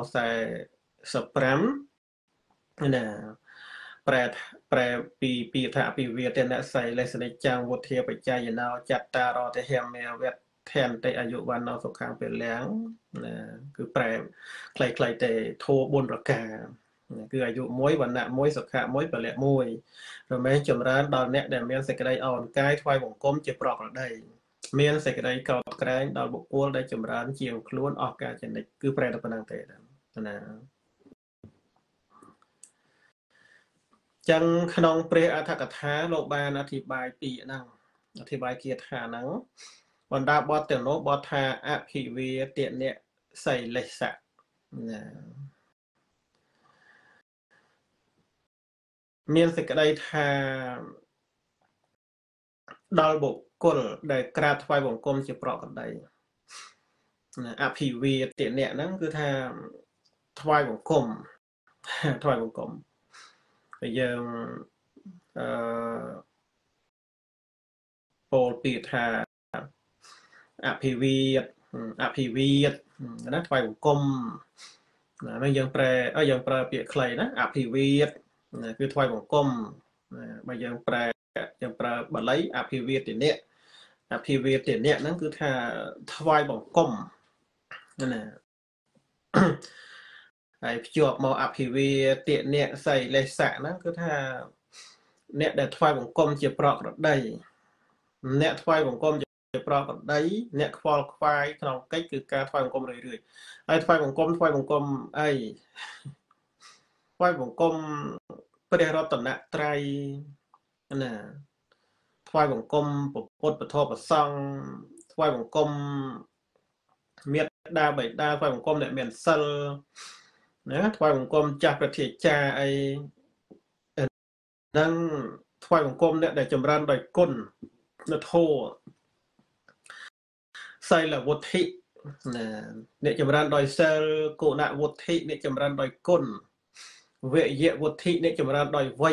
B: 45ណាប្រែពីពាក្យថាអភិវាទៈអ្នកសីលេសនិច្ចាំងវុទ្ធាបច្ចាយិណោចត្តារោទហម្មាវេแทนแต่อายุวันนอสุขังเป็นแหลงนะคือแปลใครๆแต่โทบนประกาคืออายุม้วยวันนะม้วยสุขะม้วยเป็นแหลม้วยเราไม่จำร้านดอนเนี้ยแต่เมียนเสกได้อ่อนกายทวายวงกลมจะปลอกเราได้เมียนเสกได้กอดแกรงดอนบุกปูได้จำร้านเจียงคล้วนออกกาจันเด็กคือแปลตะปนังเตะนะจังขนองเปรอัฐกถาโลบานอธิบายปีนั่งอธิบายเกียรติหานังบรรดาบอเตโนบอทาอภิเวเตียเนี่ยใส่เลสะนะเมียนสิกได้ทาดอลบุกกลได้กราดไฟวงกลมจะปลอกกันได้อภิเวเตียเนี่ยนั่นคือทาทวายวงกลมทวายวงกลมไปยังโปลปีทาอภิเวตอภิเวตนะทวายวงกลมมันยังแปลยังแปลเปียใครนะอภิเวตคือทวายวงกลมมันยังแปลบัลไลอภิเวตเนี่ยอภิเวตเนี่ยนั่นคือถ้าทวายวงกลมนั่นแหละไอ้จวบมาอภิเวตเนี่ยใส่เลสะนั่นคือถ้าเนี่ยได้ทวายวงกลมจะปลอกได้เนี่ยทวายวงกลมจะปลอกได้เนี่ยควอลควายขนมcáchคือการทวายวงกลมเรื่อยๆไอ้ทวายวงกลมไอ้ทวายวงกลมเปรียรัตนะไตรนะทวายวงกลมปดปะทอปะซังทวายวงกลมเมียดาใบดาทวายวงกลมเนี่ยเมียนซัลนะทวายวงกลมจากประเทศจาไอ้นั่งทวายวงกลมเนี่ยได้จำรันโดยก้นนะโทใส่ละวุฒิเนี่ยจำรันโดยเซลโกนะวุฒิเนี่ยจำรันโดยก้นเวเยวุฒิเนี่ยจำรันโดยไว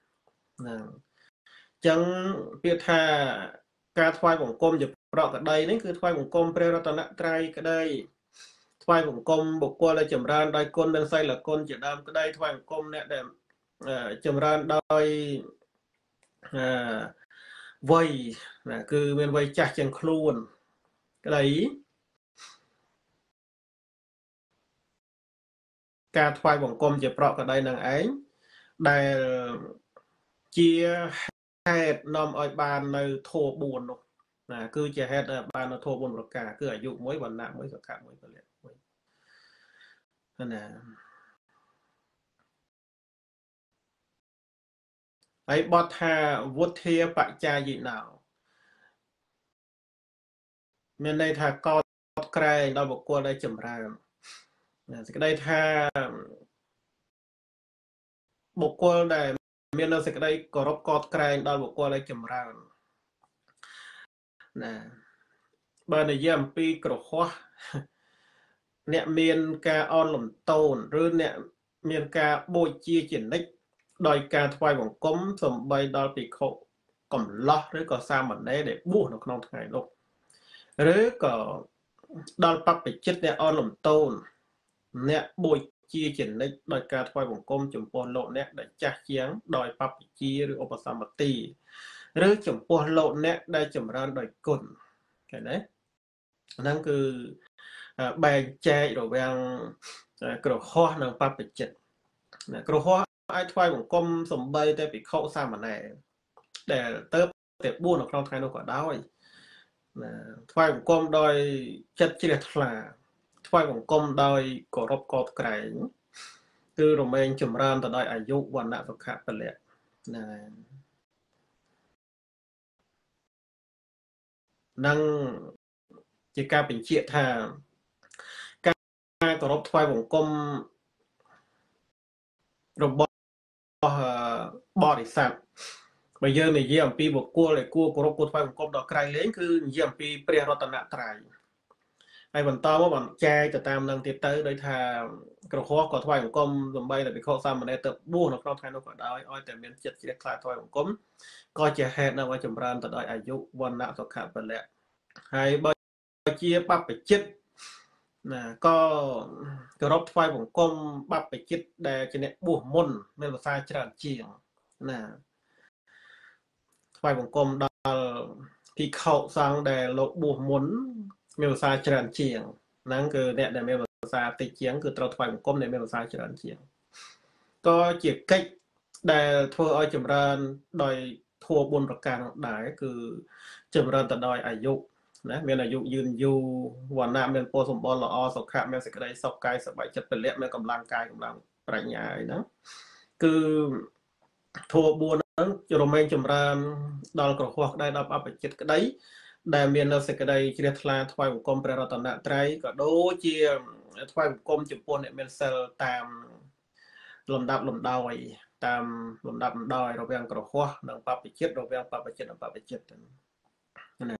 B: จังเปียธาการทวายวงกลมจะปลอกกระไดนั่นคือทวายวงกลมเปรรัตนตรัยก็ได้ทวายวงกลมบุกกลและจำรานโดยก้นดังไส้ละก้นจะดำก็ได้ทวายวงกลมเนี่ยได้จำรานโดยไวนะคือเป็นไวจักจังครูนก็ได้การทวายวงกลมจะปลอกกระไดนางไอ้ได้เจียเหตุนำอ้อยบานในโทบุญนะคือจะเหตุบานในโทบุญประกาคืออายุม้วยวันนะม้วยสักขะม้วยก็เลยนั่นแหละไอ้บอทาวุฒิปัจจายินาวเมื่อในทากอดไกลเราบอกกลัวได้จำรามก็ได้ทาบอกกลัวได้เมื่อเราสักได้กรบกอดไกลเราบอกกลัวได้จำรามนะเบอร์ในเยี่ยมปีกระหัวเนี่ยเมียนกาออนหล่มโตนหรือเนี่ยเมียนกาโบจีจินนิกโดยการทวายวงกลมสมใบดอลปีโคกลมล็อกหรือก็สร้างมันได้เด็กบู้นกน้องไงลูกหรือก็ดอลปับไปจิตเนี่ยออนหล่มโตนเนี่ยโบจีจินนิกโดยการทวายวงกลมจุ่มปนโลเนี่ยได้จักเชียงโดยปับจีหรืออุปสมบตีหรือจุ่มปนโลเนี่ยได้จุ่มร้านโดยกลเห็นไหมนั่นคือแบ่งแจระหว่างกระห้อนังปับไปจิตกระห้อไอ้ทวายวงกลมสมบัยแต่ไปเข้าสร้างมันแน่แต่เติบแต่บูนของเราไทยเราก็ได้ทวายวงกลมโดยจัดเจริญทลาทวายวงกลมโดยกรบกอดไกรคือเราเองจุ่มรานแต่โดยอายุวันละสุขะไปเลยนั่งจะกลายเป็นเชี่ยทางการกรบทวายวงกลมระบบบริษัทbây giờ nàyยี่ยมปีบวกกู้เลยกู้กรบกู้ไฟของกรมดอกไกรเล้งคือยี่ยมปีเปรียรัตนตรัยไอ้บรรทอว่าบรรแจจะตามนังติดเตอร์โดยทางกระโคกกับไฟของกรมสมบัยแต่ไปเข้าซ้ำมันได้เติบบู้นอกไทยนอกได้อ้อยแต่เมียนเจ็ดสิบคลายไฟของกรมก็จะแห่นว่าจำรานต่อได้อายุวันละสุขะไปแล้วให้บอยเชียปั๊บไปจิตนะก็กรบไฟของกรมปั๊บไปจิตแต่จะเนี่ยบู้มุนเป็นภาษาจราเจียงนะไฟวงกลมดอลពីខោសង្ឃដែលលោកបួសមុនមានភាសាច្រើនជាងហ្នឹងគឺអ្នកដែលមានភាសាតិចជាងគឺត្រូវថ្វាយបង្គំអ្នកមានភាសាច្រើនជាងក៏ជាកិច្ចដែលធ្វើឲ្យចម្រើនដោយធัว4ប្រការនោះដែរគឺចម្រើនទៅដោយអាយុណាមានអាយុយឺនយូរវណ្ណៈមានពណ៌សម្បុរល្អសុខៈមានសេចក្តីសុខកាយសប្បាយចិត្តពលៈមានកម្លាំងកាយកម្លាំងប្រាជ្ញាអីហ្នឹងគឺធัว4ហ្នឹងរមែងចម្រើនដល់ក្រហមក្តីដល់អបចិត្តក្តីដែលមាននៅសេចក្តីជ្រះថ្លាថ្វាយបង្គំព្រះរតនត្រ័យក៏ដូចជាថ្វាយបង្គំចំពោះអ្នកមានសិលតាមលំដាប់លំដោយតាមលំដាប់លំដោយរវាងក្រហមនិងបព្វជិតរវាងបព្វជិតនិងបព្វជិតណា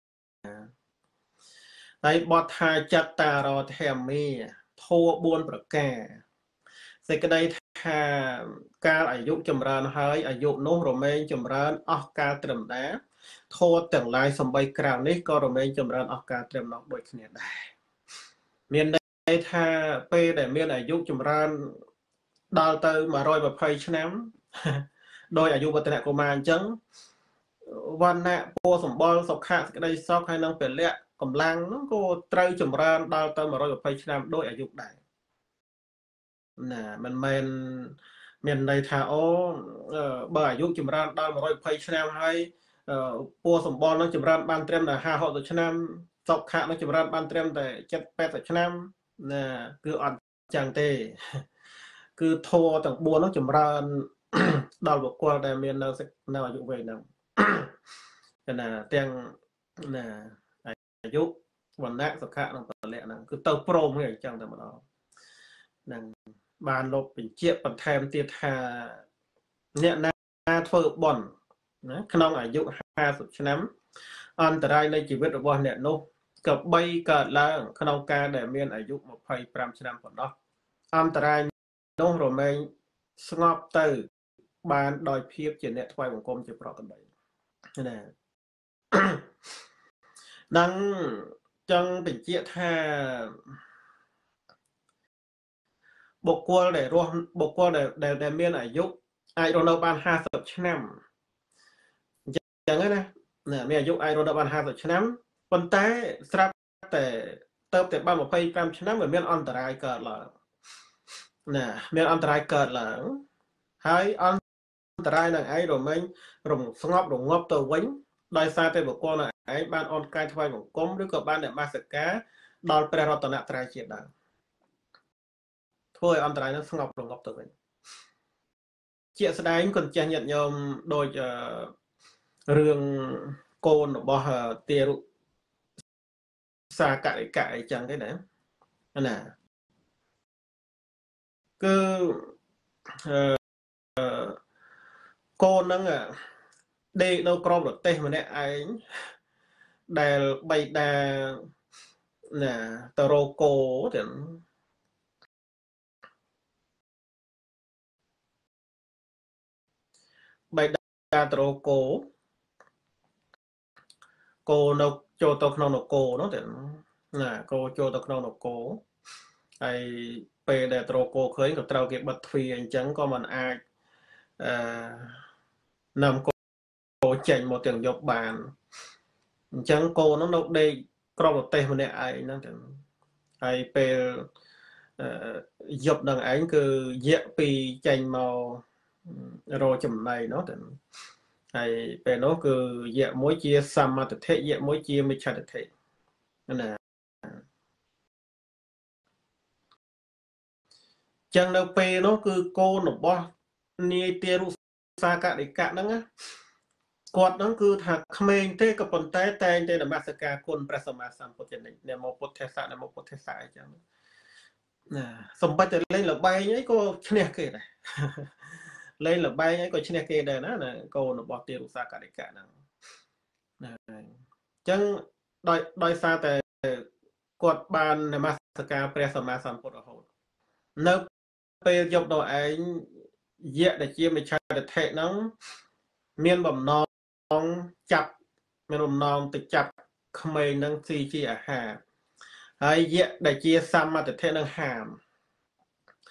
B: ហើយបទថាចត្តារធម្មាធัว4ប្រការសេចក្តីថាកាលអាយុចម្រើនហើយអាយុនោះរមែងចម្រើនអស់កាលត្រឹមដែរធัวទាំងឡាយសំបីក្រៅនេះក៏រមែងចម្រើនអស់កាលត្រឹមនោះដូចគ្នាដែរមានន័យថាពេលដែលមានអាយុចម្រើនដល់ទៅ120ឆ្នាំដោយអាយុវឌ្ឍនកុមារអញ្ចឹងវណ្ណៈពណ៌សម្បុរសុខៈសេចក្តីសុខហើយនឹងពលៈកម្លាំងហ្នឹងក៏ត្រូវចម្រើនដល់ទៅ120ឆ្នាំដោយអាយុដែរណាមិនមែនមានន័យថាអូបើអាយុចម្រើនដល់120ឆ្នាំហើយពណ៌សម្បុរនឹងចម្រើនបានត្រឹមតែ50 60ឆ្នាំសុខៈនឹងចម្រើនបានត្រឹមតែ70 80ឆ្នាំណាគឺអត់ចឹងទេគឺធัวទាំង4នោះចម្រើនដល់បុគ្គលដែលមាននៅអាយុវែងហ្នឹងណាទាំងណាអាយុវណ្ណៈសុខៈនិងពលៈហ្នឹងគឺទៅព្រមគ្នាអញ្ចឹងតែម្ដងហ្នឹងបានលោកបញ្ជាក់បន្ថែមទៀតថាអ្នកណាធ្វើបុណ្យណាក្នុងអាយុ50ឆ្នាំអន្តរាយនៃជីវិតរបស់អ្នកនោះក៏បីកើតឡើងក្នុងការដែលមានអាយុ25ឆ្នាំប៉ុណ្ណោះអន្តរាយនោះរមែងស្ងប់ទៅបានដោយភាពជាអ្នកថ្វាយបង្គំជាប្រកបណានឹងចង់បញ្ជាក់ថាបុគ្គលដែលរស់បុគ្គលដែលមានអាយុអាចរស់នៅបាន50ឆ្នាំអញ្ចឹងណាមានអាយុអាចរស់នៅបាន50ឆ្នាំប៉ុន្តែស្រាប់តែទៅតែបាន25ឆ្នាំវាមានអន្តរាយកើតឡើងណាមានអន្តរាយកើតឡើងហើយអន្តរាយនឹងឯងរមែងស្ងប់រងាប់ទៅវិញដោយសារតែបុគ្គលនឹងឯងបានអន់កាយថ្វាយបង្គំឬក៏បាននមស្ការដល់ព្រះរតនត្រ័យជាដើមធ្វើឲ្យអន្តរាយនឹងស្ងប់រងាប់ទៅវិញជាក់ស្ដែងគុណចាស់ញាតិញោមដូចរឿងកូនរបស់ទារុសាករិកៈអីចឹងទេណាគឺកូនហ្នឹងដេកនៅក្រោមរទេះម្នាក់ឯងដែលបៃតាណាទៅរកគោទាំងបៃតាទៅរកគោនៅចូលទៅក្នុងនគរនោះទាំងណាគោចូលទៅក្នុងនគរហើយពេលដែលត្រគោឃើញក៏ត្រូវគេបិទទ្វារអញ្ចឹងក៏មិនអាចនាំគោចេញមកទាំងយកបានអញ្ចឹងគោនោះនៅដេកក្រោមប្រទេសម្នាក់ឯងហ្នឹងទាំងហើយពេលយប់នឹងឯងគឺយៈពីចេញមករកចំណៃនោះទាំងហើយពេលនោះគឺយៈមួយជាសមត្ថិយៈមួយជាមិច្ឆតិណាចឹងនៅពេលនោះគឺកូនរបស់នាយទារុសាករិកៈហ្នឹងគាត់ហ្នឹងគឺថាក្មេងទេក៏ប៉ុន្តែតែងតែនមស្ការគុណព្រះសម្មាសម្ពុទ្ធនិច្ចនមោពុទ្ធស្សៈនមោពុទ្ធស្សៈអញ្ចឹងណាសំបីតែលេងលបែងអីក៏ឈ្នះគេដែរលេងលបែងអីក៏ឈ្នះគេដែរណាកូនរបស់ទារុសាករិកៈហ្នឹងណាអញ្ចឹងដោយសារតែគាត់បាននមស្ការព្រះសម្មាសម្ពុទ្ធរហូតនៅពេលយប់ដល់ឯងយៈដែលជាមិច្ឆតិហ្នឹងមានបំណងចាប់មានបំណងទៅចាប់ក្មេងនឹងស៊ីជាអាហារហើយយៈដែលជាសមត្ថិនឹងហាម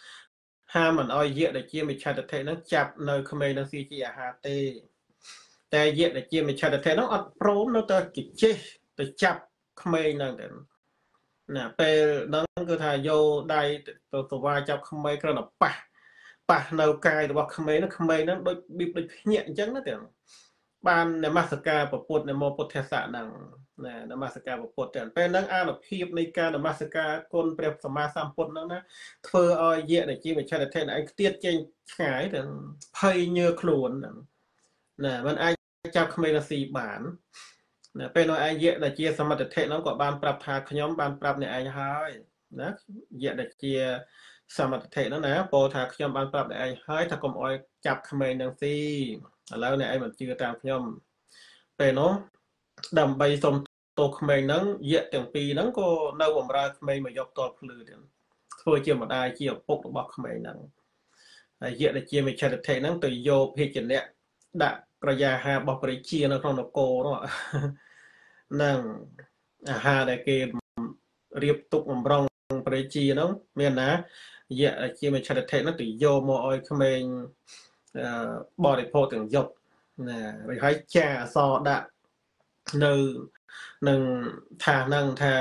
B: មិនអោយយៈដែលជាមិច្ឆតិនឹងចាប់នៅក្មេងនឹងស៊ីជាអាហារទេតែយៈដែលជាមិឆាទិដ្ឋិហ្នឹងអត់ព្រមនៅទៅចេះទៅចាប់ក្មេងហ្នឹងទៅណាពេលហ្នឹងគឺថាយកដៃទៅវាយចាប់ក្មេងគ្រាន់តែប៉ះនៅកាយរបស់ក្មេងហ្នឹងដូចដូចភ្ញាក់អញ្ចឹងណាទាំងបាននមស្ការពុទ្ធនមោពុទ្ធស័កហ្នឹងណានមស្ការពុទ្ធទាំងពេលហ្នឹងអានុភាពនៃការនមស្ការគុណព្រះសម្មាសម្ពុទ្ធហ្នឹងណាធ្វើឲ្យយៈដែលជាមិឆាទិដ្ឋិឯងខ្ទាតចេញឆ្ងាយទាំងភ័យញើខ្លួនហ្នឹងណាมันអាចចាប់ក្មេងទៅស៊ីបានណាពេលនោះឯងយៈដែលជាសមត្ថធិហ្នឹងក៏បានប្រាប់ថាខ្ញុំបានប្រាប់អ្នកឯងហើយណាយៈដែលជាសមត្ថធិហ្នឹងណាពោលថាខ្ញុំបានប្រាប់អ្នកឯងហើយថាកុំអោយចាប់ក្មេងនឹងស៊ីឥឡូវអ្នកឯងមិនជឿតាមខ្ញុំពេលនោះដើម្បីសុំទោសក្មេងហ្នឹងយៈទាំងពីរហ្នឹងក៏នៅបម្រើក្មេងមកយកតលភ្លឺទៀតធ្វើជាម្ដាយជាឪពុករបស់ក្មេងហ្នឹងហើយយៈដែលជាមិឆាទិដ្ឋិហ្នឹងទៅយកភេជ្ជៈដាក់ក្រយាហារបស់ព្រះជានៅក្នុងនគរនោះនឹងអាហារដែលគេរៀបទុកបំរុងព្រះជាហ្នឹងមានណាយៈជាមិឆាទិដ្ឋិហ្នឹងទៅយកមកឲ្យក្មេងបរិភោគទាំងយប់ណាហើយចាអសដាក់នៅនឹងថាហ្នឹងថា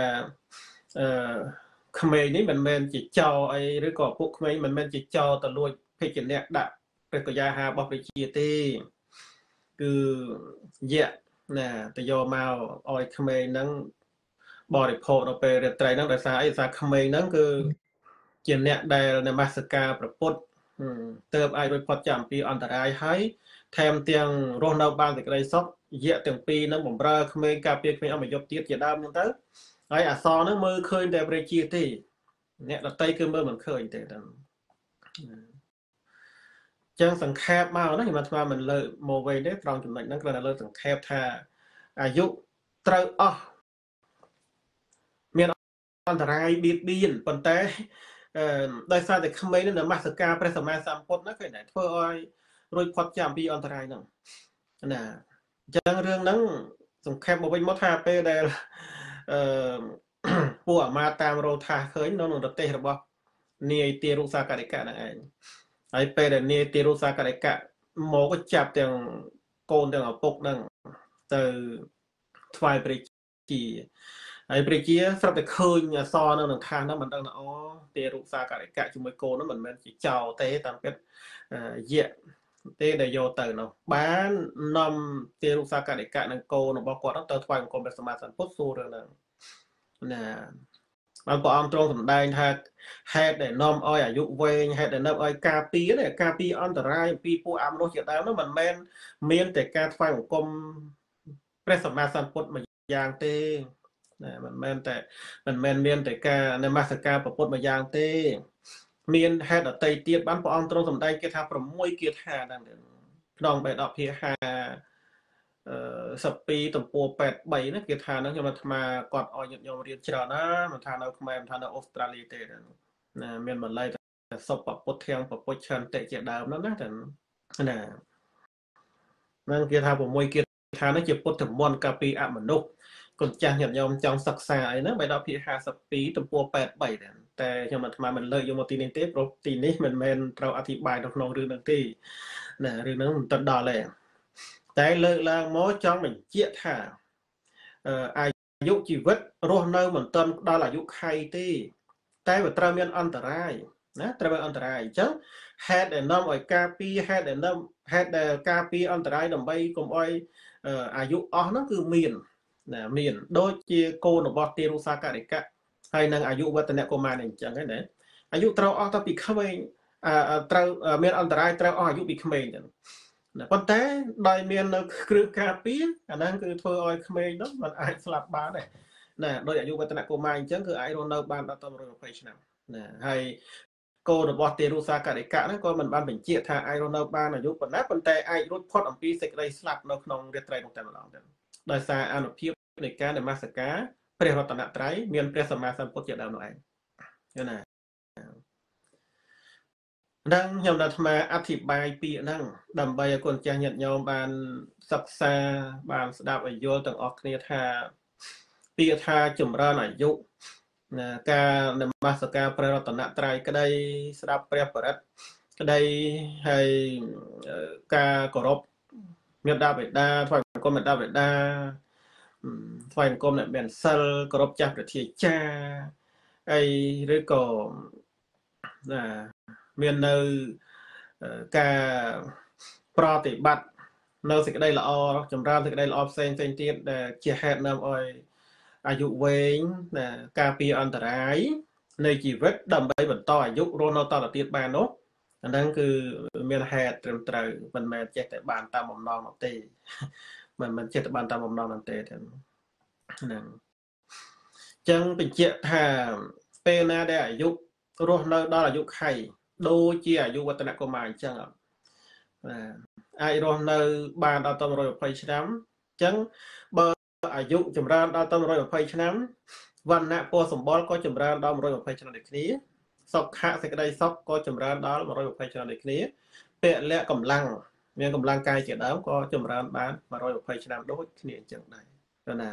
B: ក្មេងនេះមិនមែនជាចោអីឬក៏ពួកក្មេងមិនមែនជាចោទៅលួចភេជ្ជៈដាក់ព្រះកយាហារបស់ព្រះជាទេគឺយៈណាទៅយកមកឲ្យក្មេងហ្នឹងបរិភោគនៅពេលរាត្រីហ្នឹងដោយសារអីសារក្មេងហ្នឹងគឺជាអ្នកដែលនមស្ការព្រះពុទ្ធទើបអាចរួចផុតจากអំពីអន្តរាយហើយថែមទាំងរស់នៅបានសេចក្តីសុខយៈទាំងពីរហ្នឹងបំរើក្មេងការពារក្មេងអមយប់ទៀតជាដើមហ្នឹងទៅហើយអសរហ្នឹងមើលឃើញតែព្រះជាទេអ្នកដតីគឺមើលមិនឃើញទេចឹងសង្ខេបមកណាខ្ញុំអាត្មាមិនលើមកវិញទេត្រង់ចំណុចហ្នឹងគ្រាន់តែលើសង្ខេបថាអាយុត្រូវអស់មានអន្តរាយបៀតបៀនប៉ុន្តែដោយសារតែក្មេងនៅនមស្ការព្រះសម្មាសម្ពុទ្ធណាឃើញតែធ្វើឲ្យរួចផុតจากអំពីអន្តរាយហ្នឹងណាអញ្ចឹងរឿងហ្នឹងសង្ខេបមកវិញមកថាពេលដែលពួកអាមាត្យតាមរោថាឃើញនៅក្នុងប្រទេសរបស់នាយទារុសាការិកៈហ្នឹងឯងហើយពេលដែលនាយទារុសាការិកៈមកក៏ចាប់ទាំងកូនទាំងឪពុកហ្នឹងទៅថ្វាយព្រះជាហើយព្រះជាស្រាប់តែឃើញអសរនៅក្នុងថាសហ្នឹងមិនដឹងថាអូទារុសាការិកៈជាមួយកូនហ្នឹងមិនមែនជាចោលទេតាមពិតយៈទេដែលយកទៅនោះបាននាំទារុសាការិកៈនិងកូនរបស់គាត់ទៅថ្វាយបង្គំព្រះសម្មាសម្ពុទ្ធសួររឿងហ្នឹងណាបានព្រះអង្គទ្រង់សម្ដែងថាហេតុដែលនាំឲ្យអាយុវែងហេតុដែលនាំឲ្យការពារអន្តរាយពីពួកអមនុស្សជាដើមនោះមិនមែនមានតែការថ្វាយបង្គំព្រះសម្មាសម្ពុទ្ធមួយយ៉ាងទេណាមិនមែនមានតែការនមស្ការព្រះពុទ្ធមួយយ៉ាងទេមានហេតុដតីទៀតបានព្រះអង្គទ្រង់សម្ដែងគេថា6គាថាហ្នឹងក្នុងបេដកភាហា12ទំព័រ83ណាគេថាហ្នឹងខ្ញុំអាត្មាគាត់ឲ្យញាតិញោមរៀនច្រើនណាមិនថានៅខ្មែរមិនថានៅអូស្ត្រាលីទេណាមានបន្លែតែសុបពុទ្ធធាងពពុទ្ធឆន្ទៈជាដើមហ្នឹងណាតែណាហ្នឹងគេថា6គាថាហ្នឹងជាពុទ្ធមន្តកាពីអមនុស្សកូនចាស់ញាតិញោមចង់សិក្សាអីណាបេដកភា52ទំព័រ83តែខ្ញុំអាត្មាមិនលើកយកមកទីនេះទេព្រោះទីនេះមិនមែនត្រូវអធិប្បាយនៅក្នុងរឿងហ្នឹងទេណារឿងហ្នឹងមិនទាន់ដល់ទេតែលើកឡើងមកចង់បញ្ជាក់ថាអាយុជីវិតរស់នៅមិនទាន់ដល់អាយុខៃទេតែវាត្រូវមានអន្តរាយណាត្រូវមានអន្តរាយអញ្ចឹងហេតុដែលនាំឲ្យការពារហេតុដែលការពារអន្តរាយដើម្បីកុំឲ្យអាយុអស់ហ្នឹងគឺមានដូចជាកូនរបស់ទារុសាការិកៈហើយនឹងអាយុវឌ្ឍនកុមារនេះអញ្ចឹងណាអាយុត្រូវអស់តាំងពីក្មេងត្រូវមានអន្តរាយត្រូវអស់អាយុពីក្មេងហ្នឹងប៉ុន្តែដោយមាននៅគ្រឿងការពារអាហ្នឹងគឺធ្វើឲ្យក្មេងនោះมันអាចស្លាប់បានដែរណាដោយអាយុវឌ្ឍនកុមារអញ្ចឹងគឺអាចរស់នៅបានដល់120ឆ្នាំណាហើយកូនរបស់ទារុសាការិកៈហ្នឹងក៏មិនបានបញ្ជាក់ថាអាចរស់នៅបានអាយុប៉ុណ្ណាប៉ុន្តែអាចរួចផុតអំពីសេចក្តីស្លាប់នៅក្នុងរាត្រីនោះតែម្ដងទៅដោយសារអនុភាពនៃការនមស្ការព្រះរតនត្រ័យមានព្រះសម្មាសម្ពុទ្ធជាដើមនោះឯងណានឹងខ្ញុំដល់អាត្មាអធិប្បាយពាក្យហ្នឹងដើម្បីឲ្យគុណចាស់ញាតិញោមបានសិក្សាបានស្ដាប់ឲ្យយល់ទាំងអស់គ្នាថាពាក្យថាចម្រើនអាយុណាការនមស្ការព្រះរតនត្រ័យក្តីស្ដាប់ព្រះបរិត្តក្តីហើយការគោរពមានដាបេដាថ្វាយបង្គំមានដាបេដាថ្វាយបង្គំអ្នកមានសិលគោរពចាស់ព្រះធាចាអីឬក៏មាននៅការប្រតិបត្តិនៅសេចក្តីល្អចម្រើនសេចក្តីល្អផ្សេងទៀតដែលជាហេតុនាំឲ្យអាយុវែងការពារអន្តរាយនៃជីវិតដើម្បីបន្តអាយុរស់នៅតទៅទៀតបាននោះអាហ្នឹងគឺមានហេតុត្រឹមត្រូវមិនមែនចេះតែបានតាមបំណងនោះទេមិនចេះតែបានតាមបំណងនោះទេហ្នឹងអញ្ចឹងបញ្ជាក់ថាពេលណាដែលអាយុរស់នៅដល់អាយុខៃដូចជាអាយុវឌ្ឍនកុមារអញ្ចឹងអាចរស់នៅបានដល់ទៅ120ឆ្នាំអញ្ចឹងបើអាយុចម្រើនដល់ទៅ120ឆ្នាំវណ្ណៈពណ៌សម្បុរក៏ចម្រើនដល់120ឆ្នាំដូចគ្នាសុខៈសេចក្តីសុខក៏ចម្រើនដល់120ឆ្នាំដូចគ្នាពលៈកម្លាំងមានកម្លាំងកាយជាដើមក៏ចម្រើនបាន120ឆ្នាំដូចគ្នាអញ្ចឹងដែរណា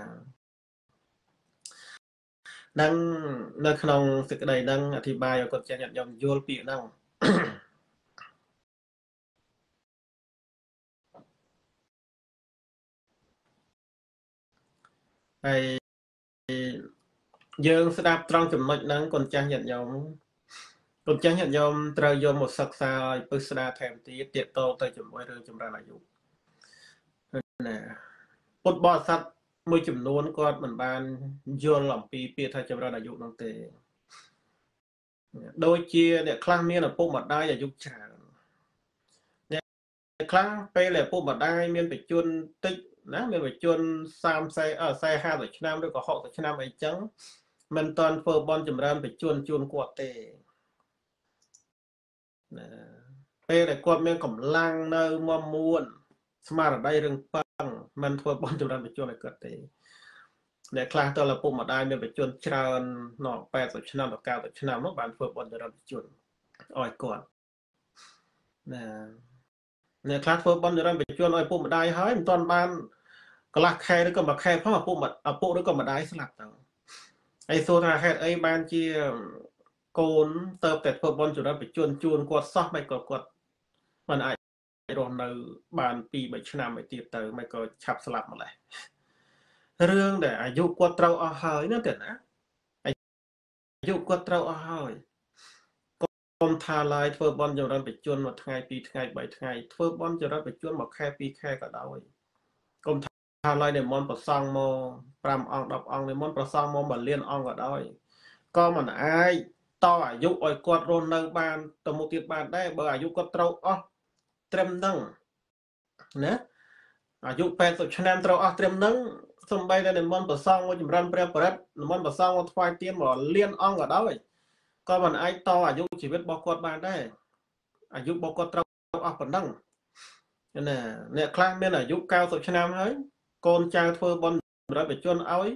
B: នឹងនៅក្នុងសេចក្តីហ្នឹងអធិប្បាយឲ្យគាត់ចេះញាតិញោមយល់ពាក្យហ្នឹងហើយយើងស្ដាប់ត្រង់ចំណុចហ្នឹងកូនចាស់ញាតិញោមកូនចាស់ញាតិញោមត្រូវយកមកសិក្សាឲ្យពិស្ដារថែមទៀតទាក់ទងទៅជាមួយរឿងចម្រើនអាយុណាពុទ្ធបរិស័ទមួយចំនួនគាត់មិនបានយល់អំពីពាក្យថាចម្រើនអាយុនោះទេដូចជាអ្នកខ្លះមានឪពុកម្ដាយអាយុច្រើនអ្នកខ្លះពេលឪពុកម្ដាយមានបច្ចុប្បន្នតិចណាមានបច្ចុប្បន្ន50ឆ្នាំឬក៏60ឆ្នាំអីចឹងមិនតាន់ធ្វើបន់ចម្រើនបច្ចុប្បន្នជូនគាត់ទេណាពេលដែលគាត់មានកម្លាំងនៅមមមួនស្មារតីរឹងប៉ឹងមិនធ្វើបន់ចម្រើនបច្ចុប្បន្នឲ្យគាត់ទេអ្នកខ្លះតើឪពុកម្ដាយមានបច្ចុប្បន្នច្រើន80ឆ្នាំដល់90ឆ្នាំនោះបានធ្វើបន់ចម្រើនបច្ចុប្បន្នឲ្យគាត់ណាអ្នកខ្លះធ្វើបន់ចម្រើនបច្ចុប្បន្នឲ្យឪពុកម្ដាយហើយមិនទាន់បានកន្លះខែឬក៏មួយខែផងឪពុឬក៏ម្ដាយស្លាប់ទៅហើយសួរថាហេតុអីបានជាកូនទៅតែធ្វើបន់ចម្រើនបច្ចុប្បន្នជូនគាត់សោះមិនក៏គាត់មិនអាចរស់នៅបាន2-3ឆ្នាំឯទៀតទៅមិនក៏ឆាប់ស្លាប់ម្ល៉េះរឿងដែលអាយុគាត់ត្រូវអស់ហើយណាទេណាអាយុគាត់ត្រូវអស់ហើយកុំថាឡើយធ្វើបន់ចម្រើនបច្ចុប្បន្នមួយថ្ងៃ2ថ្ងៃ3ថ្ងៃធ្វើបន់ចម្រើនបច្ចុប្បន្នមួយខែ2ខែក៏ដោយកុំថាឡើយនិមន្តប្រសង់មក5អង្គ10អង្គនិមន្តប្រសង់មក1លានអង្គក៏ដោយក៏មិនអាចតអាយុឲ្យគាត់រស់នៅបានទៅមុខទៀតបានដែរបើអាយុគាត់ត្រូវអស់ត្រឹមហ្នឹងណាអាយុ80ឆ្នាំត្រូវអស់ត្រឹមហ្នឹងសំបីតែនិមន្តប្រសង់មកចម្រើនព្រះបរិត្តនិមន្តប្រសង់មកថ្វាយទាន1លានអង្គក៏ដោយក៏មិនអាចតអាយុជីវិតរបស់គាត់បានដែរអាយុរបស់គាត់ត្រូវអស់ប៉ុណ្ណឹងណាអ្នកខ្លះមានអាយុ90ឆ្នាំហើយកូនចៅធ្វើបន់ចម្រើនបច្ចុប្បន្នឲ្យ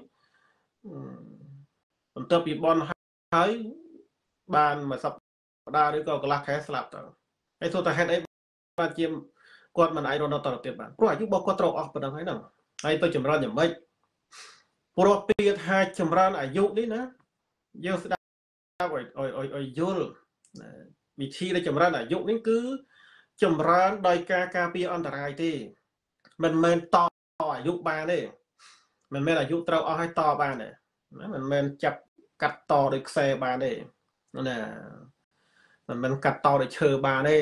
B: បន្ទាប់ពីបន់ហើយបានមួយសប្តាហ៍ឬក៏កន្លះខែស្លាប់ទៅហើយទោះតែហេតុអីបានជាគាត់មិនអាចរស់នៅតទៅទៀតបានព្រោះអាយុរបស់គាត់ត្រូវអស់ប៉ុណ្ណឹងហើយហ្នឹងហើយទៅចម្រើនយ៉ាងម៉េចព្រោះពាក្យថាចម្រើនអាយុនេះណាយើងស្ដាប់ឲ្យយល់វិធីនៃចម្រើនអាយុនេះគឺចម្រើនដោយការការពារអន្តរាយទេមិនមែនតអាយុបានទេមិនមែនអាយុត្រូវអស់ហើយតបានទេមិនមែនចាប់កាត់តដោយខ្សែបានទេណាមិនមែនកាត់តដោយឈើបានទេ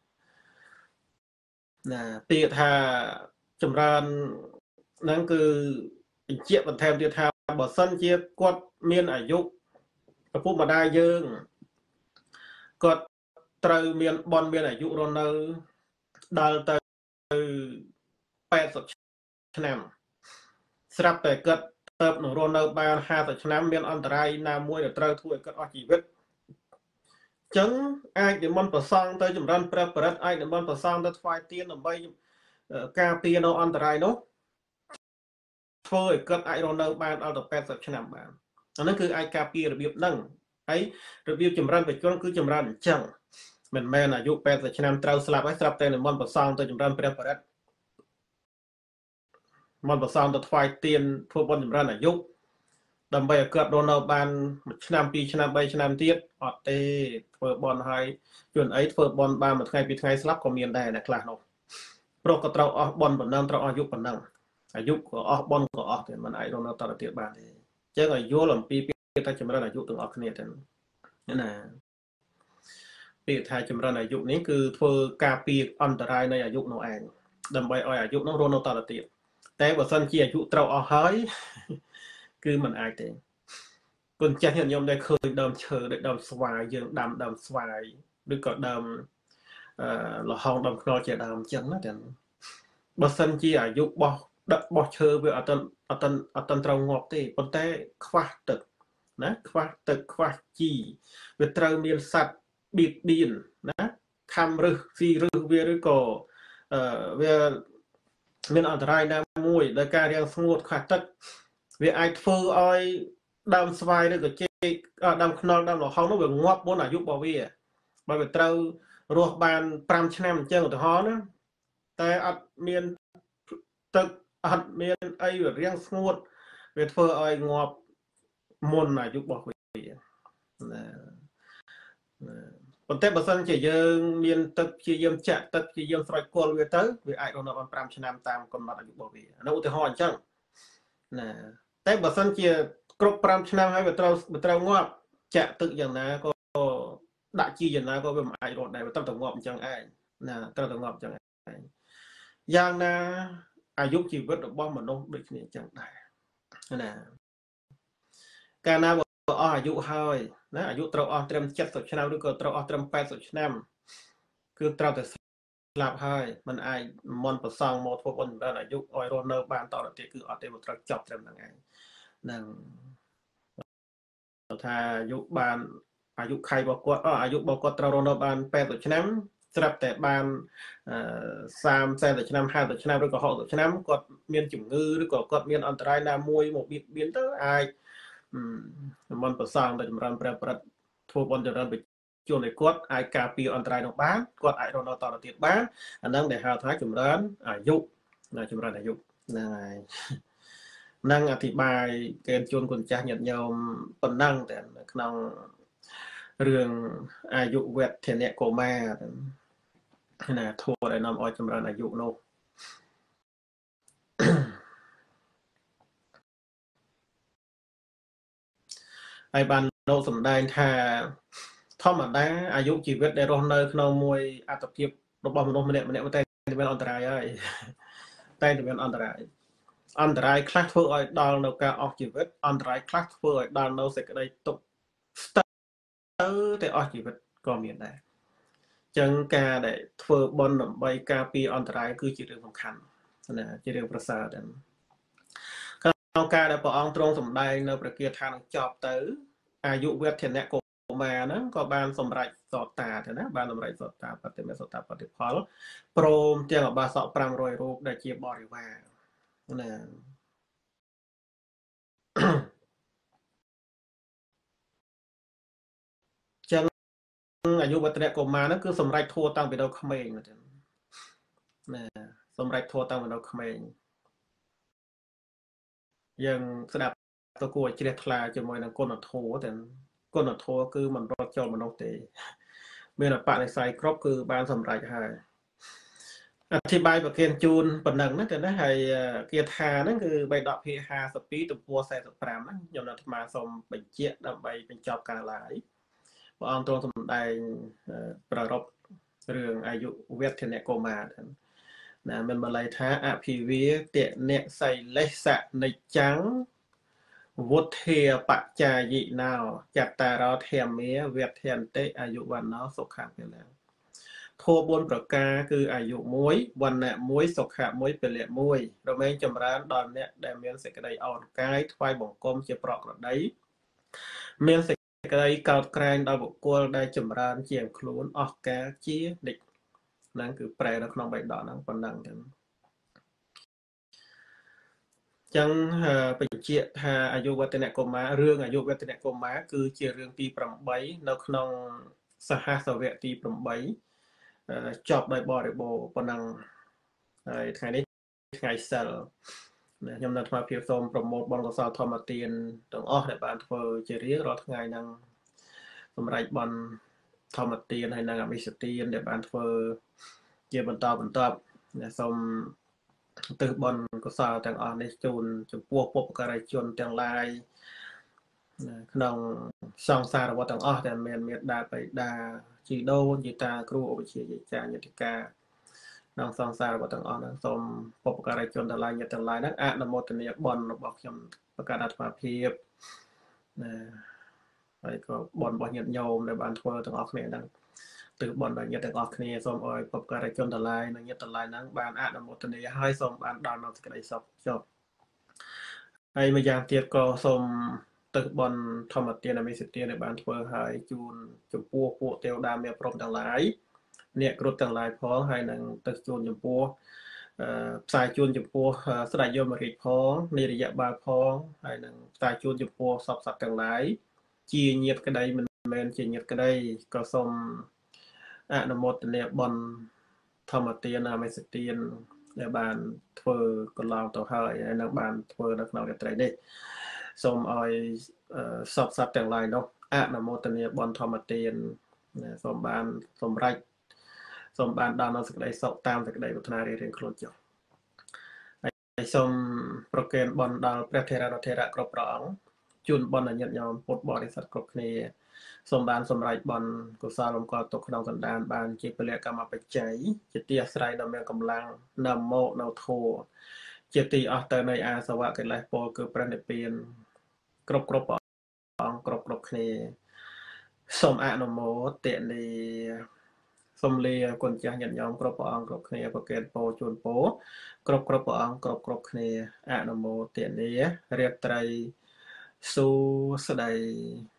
B: ណាពាក្យថាចម្រើនហ្នឹងគឺបញ្ជាក់បន្ថែមទៀតថាបើសិនជាគាត់មានអាយុឪពុកម្ដាយយើងគាត់ត្រូវមានបនមានអាយុរស់នៅដល់ទៅ80ឆ្នាំស្រាប់តែគាត់ទៅនឹងរស់នៅបាន50ឆ្នាំមានអន្តរាយណាមួយដែលត្រូវធ្វើឲ្យគាត់អស់ជីវិតអញ្ចឹងអាចនិមន្តប្រសង់ទៅចម្រើនព្រះបរិត្តអាចនិមន្តប្រសង់ទៅថ្វាយទានដើម្បីការពារនៅអន្តរាយនោះធ្វើឲ្យគាត់អាចរស់នៅបានដល់ទៅ80ឆ្នាំបានអាហ្នឹងគឺអាចការពាររបៀបហ្នឹងហើយរបៀបចម្រើនបច្ចុប្បន្នគឺចម្រើនអញ្ចឹងមិនមែនអាយុ80ឆ្នាំត្រូវស្លាប់ហើយស្រាប់តែនិមន្តប្រសង់ទៅចម្រើនព្រះបរិត្តមន្តប្រសង់ទៅថ្វាយទានធ្វើបុណ្យចម្រើនអាយុដើម្បីឲ្យគាត់រស់នៅបាន1ឆ្នាំ2ឆ្នាំ3ឆ្នាំទៀតអត់ទេធ្វើបុណ្យហើយជួនអីធ្វើបុណ្យបាន1ថ្ងៃ2ថ្ងៃស្លាប់ក៏មានដែរអ្នកខ្លះនោះព្រោះក៏ត្រូវអស់បនប៉ុណ្ណឹងត្រូវអស់យុគប៉ុណ្ណឹងអាយុក៏អស់បនក៏អស់តែมันអាចរស់នៅតទៅទៀតបានទេអញ្ចឹងឲ្យយល់អំពីពាក្យថាចម្រើនអាយុទាំងអស់គ្នាទៅណាពាក្យថាចម្រើនអាយុនេះគឺធ្វើការពារអន្តរាយនៃអាយុនោះឯងដើម្បីឲ្យអាយុនោះរស់នៅតទៅទៀតតែបើសិនជាអាយុត្រូវអស់ហើយគឺมันអាចទេគុណចាស់ញាតិញោមដែលឃើញដើមឈើដូចដើមស្វាយយើងដាំដើមស្វាយឬក៏ដើមលហោងដើមខ្នុរជាដើមអញ្ចឹងណាតែបើសិនជាអាយុបោះឈើវាអត់ត្រូវងាប់ទេប៉ុន្តែខ្វះទឹកណាខ្វះទឹកខ្វះជីវាត្រូវមានសត្វបៀតបៀនណាខំរឹសស៊ីរឹសវាឬក៏វាមានអន្តរាយណាមួយដោយការរាំងស្ងួតខ្វះទឹកវាអាចធ្វើឲ្យដើមស្វាយឬក៏ចេកដើមខ្នុរដើមលហុងនោះវាងាប់មុនអាយុរបស់វាបើវាត្រូវរស់បាន5ឆ្នាំអញ្ចឹងឧទាហរណ៍ណាតែអត់មានទឹកអត់មានអីវារាំងស្ងួតវាធ្វើឲ្យងាប់មុនអាយុរបស់វាណាប៉ុន្តែបើសិនជាយើងមានទឹកជាយាមចាក់ទឹកជាយាមស្រោចគល់វាទៅវាអាចរស់នៅបាន5ឆ្នាំតាមកំណត់អាយុរបស់វាអានោះឧទាហរណ៍អញ្ចឹងណាតែបើសិនជាគ្រប់5ឆ្នាំហើយវាត្រូវងាប់ចាក់ទឹកយ៉ាងណាក៏ដាក់ជីយ៉ាងណាក៏វាមិនអាចរស់ដែរវាត្រូវតែងាប់អញ្ចឹងឯងណាត្រូវតែងាប់អញ្ចឹងឯងយ៉ាងណាអាយុជីវិតរបស់មនុស្សដូចគ្នាអញ្ចឹងដែរណាកាលណាបើអស់អាយុហើយណាអាយុត្រូវអស់ត្រឹម70ឆ្នាំឬក៏ត្រូវអស់ត្រឹម80ឆ្នាំគឺត្រូវតែស្លាប់ហើយมันអាចមន់ប្រសងមកធ្វើបុណ្យបានអាយុឲ្យរស់នៅបានតទៅទៀតគឺអត់ទេមកត្រូវចប់ត្រឹមហ្នឹងឯងហ្នឹងថាអាយុបានអាយុខៃរបស់គាត់អាយុរបស់គាត់ត្រូវរស់នៅបាន80ឆ្នាំស្រាប់តែបាន30 40ឆ្នាំ50ឆ្នាំឬក៏60ឆ្នាំគាត់មានជំងឺឬក៏គាត់មានអន្តរាយណាមួយមកបៀតបៀនទៅអាចមិនប្រសងទៅចម្រើនព្រះប្រិទ្ធធ្វើបុណ្យចម្រើនបជួនឲ្យគាត់អាចការពារអន្តរាយនោះបានគាត់អាចរស់នៅតទៅទៀតបានអាហ្នឹងដែលហៅថាចម្រើនអាយុចម្រើនអាយុហ្នឹងហើយនឹងអធិប្បាយកេនជួនគុណចាស់ញាតិញោមប៉ុណ្ណឹងតែក្នុងរឿងអាយុវេទនៈកុមារណាធัวដែលនាំឲ្យចម្រើនអាយុនោះហើយបានលោកសម្ដែងថាធម្មតាអាយុជីវិតដែលរស់នៅក្នុងមួយអត្តភាពរបស់មនុស្សម្នាក់តែមានអន្តរាយហើយតែមានអន្តរាយខ្លះធ្វើឲ្យដល់នៅការអស់ជីវិតអន្តរាយខ្លះធ្វើឲ្យដល់នៅសេចក្តីទុក្ខស្ទើរតែអស់ជីវិតក៏មានដែរចឹងការដែលធ្វើបុណ្យដើម្បីការពារអន្តរាយគឺជារឿងសំខាន់ណាជារឿងប្រសើរដែរក្នុងការដែលព្រះអង្គទ្រង់សម្ដែងនៅព្រះគាថានឹងចប់ទៅអាយុវេទនៈកុមារហ្នឹងក៏បានសម្រេចសោតាទៅណាបានសម្រេចសោតាបតិមេសោតាបតិផលព្រមទាំងអបាសក500រូបដែលជាបរិវារណាចឹងអាយុវេទនៈកុមារហ្នឹងគឺសម្រេចធัวតាំងពីនៅក្មេងណាសម្រេចធัวតាំងពីនៅក្មេងយើងស្ដាប់ទៅគួរជ្រះថ្លាជាមួយនឹងគុណធម៌តែគុណធម៌គឺមិនរត់ចូលមនុស្សទេមានអបនិស្ស័យគ្រប់គឺបានសម្រេចហើយអធិប្បាយប្រគិនជូនប៉ុណ្ណឹងណាតែណាហើយគាថាហ្នឹងគឺបៃដកភាគ52ទំព័រ45ហ្នឹងខ្ញុំនៅអាត្មាសូមបញ្ជាក់ដើម្បីបញ្ចប់ការឡាយព្រះអង្គទ្រង់សម្ដែងប្ររពរឿងអាយុវេទនៈកុមារណាមានបាលីថាអភិវាទអ្នកសៃលេសនិច្ចាំងវុធាបច្ចាយិណោចត្តារោធម្មាវេធន្តិអាយុវណ្ណោសុខៈពលៈធម៌4ប្រការគឺអាយុ1វណ្ណៈ1សុខៈ1ពលៈ1រមែងចម្រើនដល់អ្នកដែលមានសេចក្តីអោនកាយថ្វាយបង្គំជាប្រក្រតីមានសេចក្តីកោតក្រែងដល់បុគ្គលដែលចម្រើនជាងខ្លួនអស់កាលជានិច្ចហ្នឹងគឺប្រែនៅក្នុងបៃដកហ្នឹងប៉ុណ្ណឹងចឹងចឹងបញ្ជាក់ថាអាយុវេទនៈកុមាររឿងអាយុវេទនៈកុមារគឺជារឿងទី8នៅក្នុងសហសវៈទី8ចប់ដោយបរិបូរណ៍ប៉ុណ្ណឹងហើយថ្ងៃនេះថ្ងៃសិលខ្ញុំនៅអាត្មាភាពសូមប្រមូលបុណ្យកុសលធម្មទានទាំងអស់ដែលបានធ្វើជារៀងរាល់ថ្ងៃហ្នឹងសម្រាប់បុណ្យធម្មទានហើយនិងអមិសទានដែលបានធ្វើជាបន្តបន្ទាប់សូមទិសបុណ្យកុសលទាំងអស់នេះជូនចំពោះពុព្វការីជនទាំងឡាយក្នុងសង្សារវដ្តទាំងអស់ដែលមានមេត្តាបិតាជីដូនជីតាគ្រូឧបជាយាចាញាតិកាក្នុងសង្សារវដ្តទាំងអស់ហ្នឹងសូមពុព្វការីជនទាំងឡាយញាតិទាំងឡាយហ្នឹងអនុមោទនាបុណ្យរបស់ខ្ញុំប្រកាសអាត្មាភាពណាហើយក៏បុណ្យរបស់ញាតិញោមដែលបានធ្វើទាំងអស់គ្នាហ្នឹងទិសបុណ្យដល់ញាតិទាំងអស់គ្នាសូមអោយពុព្វការីជនទាំងឡាយនិងញាតិទាំងឡាយហ្នឹងបានអនុមោទនាហើយសូមបានដល់នូវសេចក្តីសុខចុះហើយម្យ៉ាងទៀតក៏សូមទិសបុណ្យធម្មទានអមិសទានដែលបានធ្វើហើយជូនចំពោះពួកទេវតាមេព្រហ្មទាំងឡាយអ្នកគ្រប់ទាំងឡាយផងហើយនឹងទិសជូនចំពោះផ្សាយជូនចំពោះស្ដេចយមរាជផងនិរយបាលផងហើយនឹងផ្សាយជូនចំពោះសពសត្វទាំងឡាយជាញាតិក្តីមិនមែនជាញាតិក្តីក៏សូមអនុមោទនាបុណ្យធម្មទានអមិសទានដែលបានធ្វើកន្លងទៅហើយនឹងបានធ្វើនៅក្នុងរាត្រីនេះសូមឲ្យសពសត្វទាំងឡាយនោះអនុមោទនាបុណ្យធម្មទានសូមបានសម្រេចសូមបានដល់នូវសេចក្តីសុខតាមសេចក្តីប្រាថ្នារៀងៗខ្លួនចុះហើយសូមប្រគេនបុណ្យដល់ព្រះថេរានុថេរៈគ្រប់ព្រះអង្គជូនបុណ្យដល់ញាតិញោមពុទ្ធបរិស័ទគ្រប់គ្នាសូមបានសម្រេចបុណ្យកុសលរំកល់ទុកក្នុងសន្តានបានជាពលៈកម្មបច្ច័យជាទីអាស្រ័យដ៏មានកម្លាំងនមោនៅធម៌ជាទីអស់ទៅនៃអាសវៈកិលេសពលគឺព្រះនិព្វានគ្រប់ព្រះអង្គគ្រប់គ្នាសូមអនុមោទនាសូមលាគុណចាស់ញាតិញោមគ្រប់ព្រះអង្គគ្រប់គ្នាប្រកេតពរជូនពរគ្រប់ព្រះអង្គគ្រប់គ្នាអនុមោទនារាត្រីសួស្តី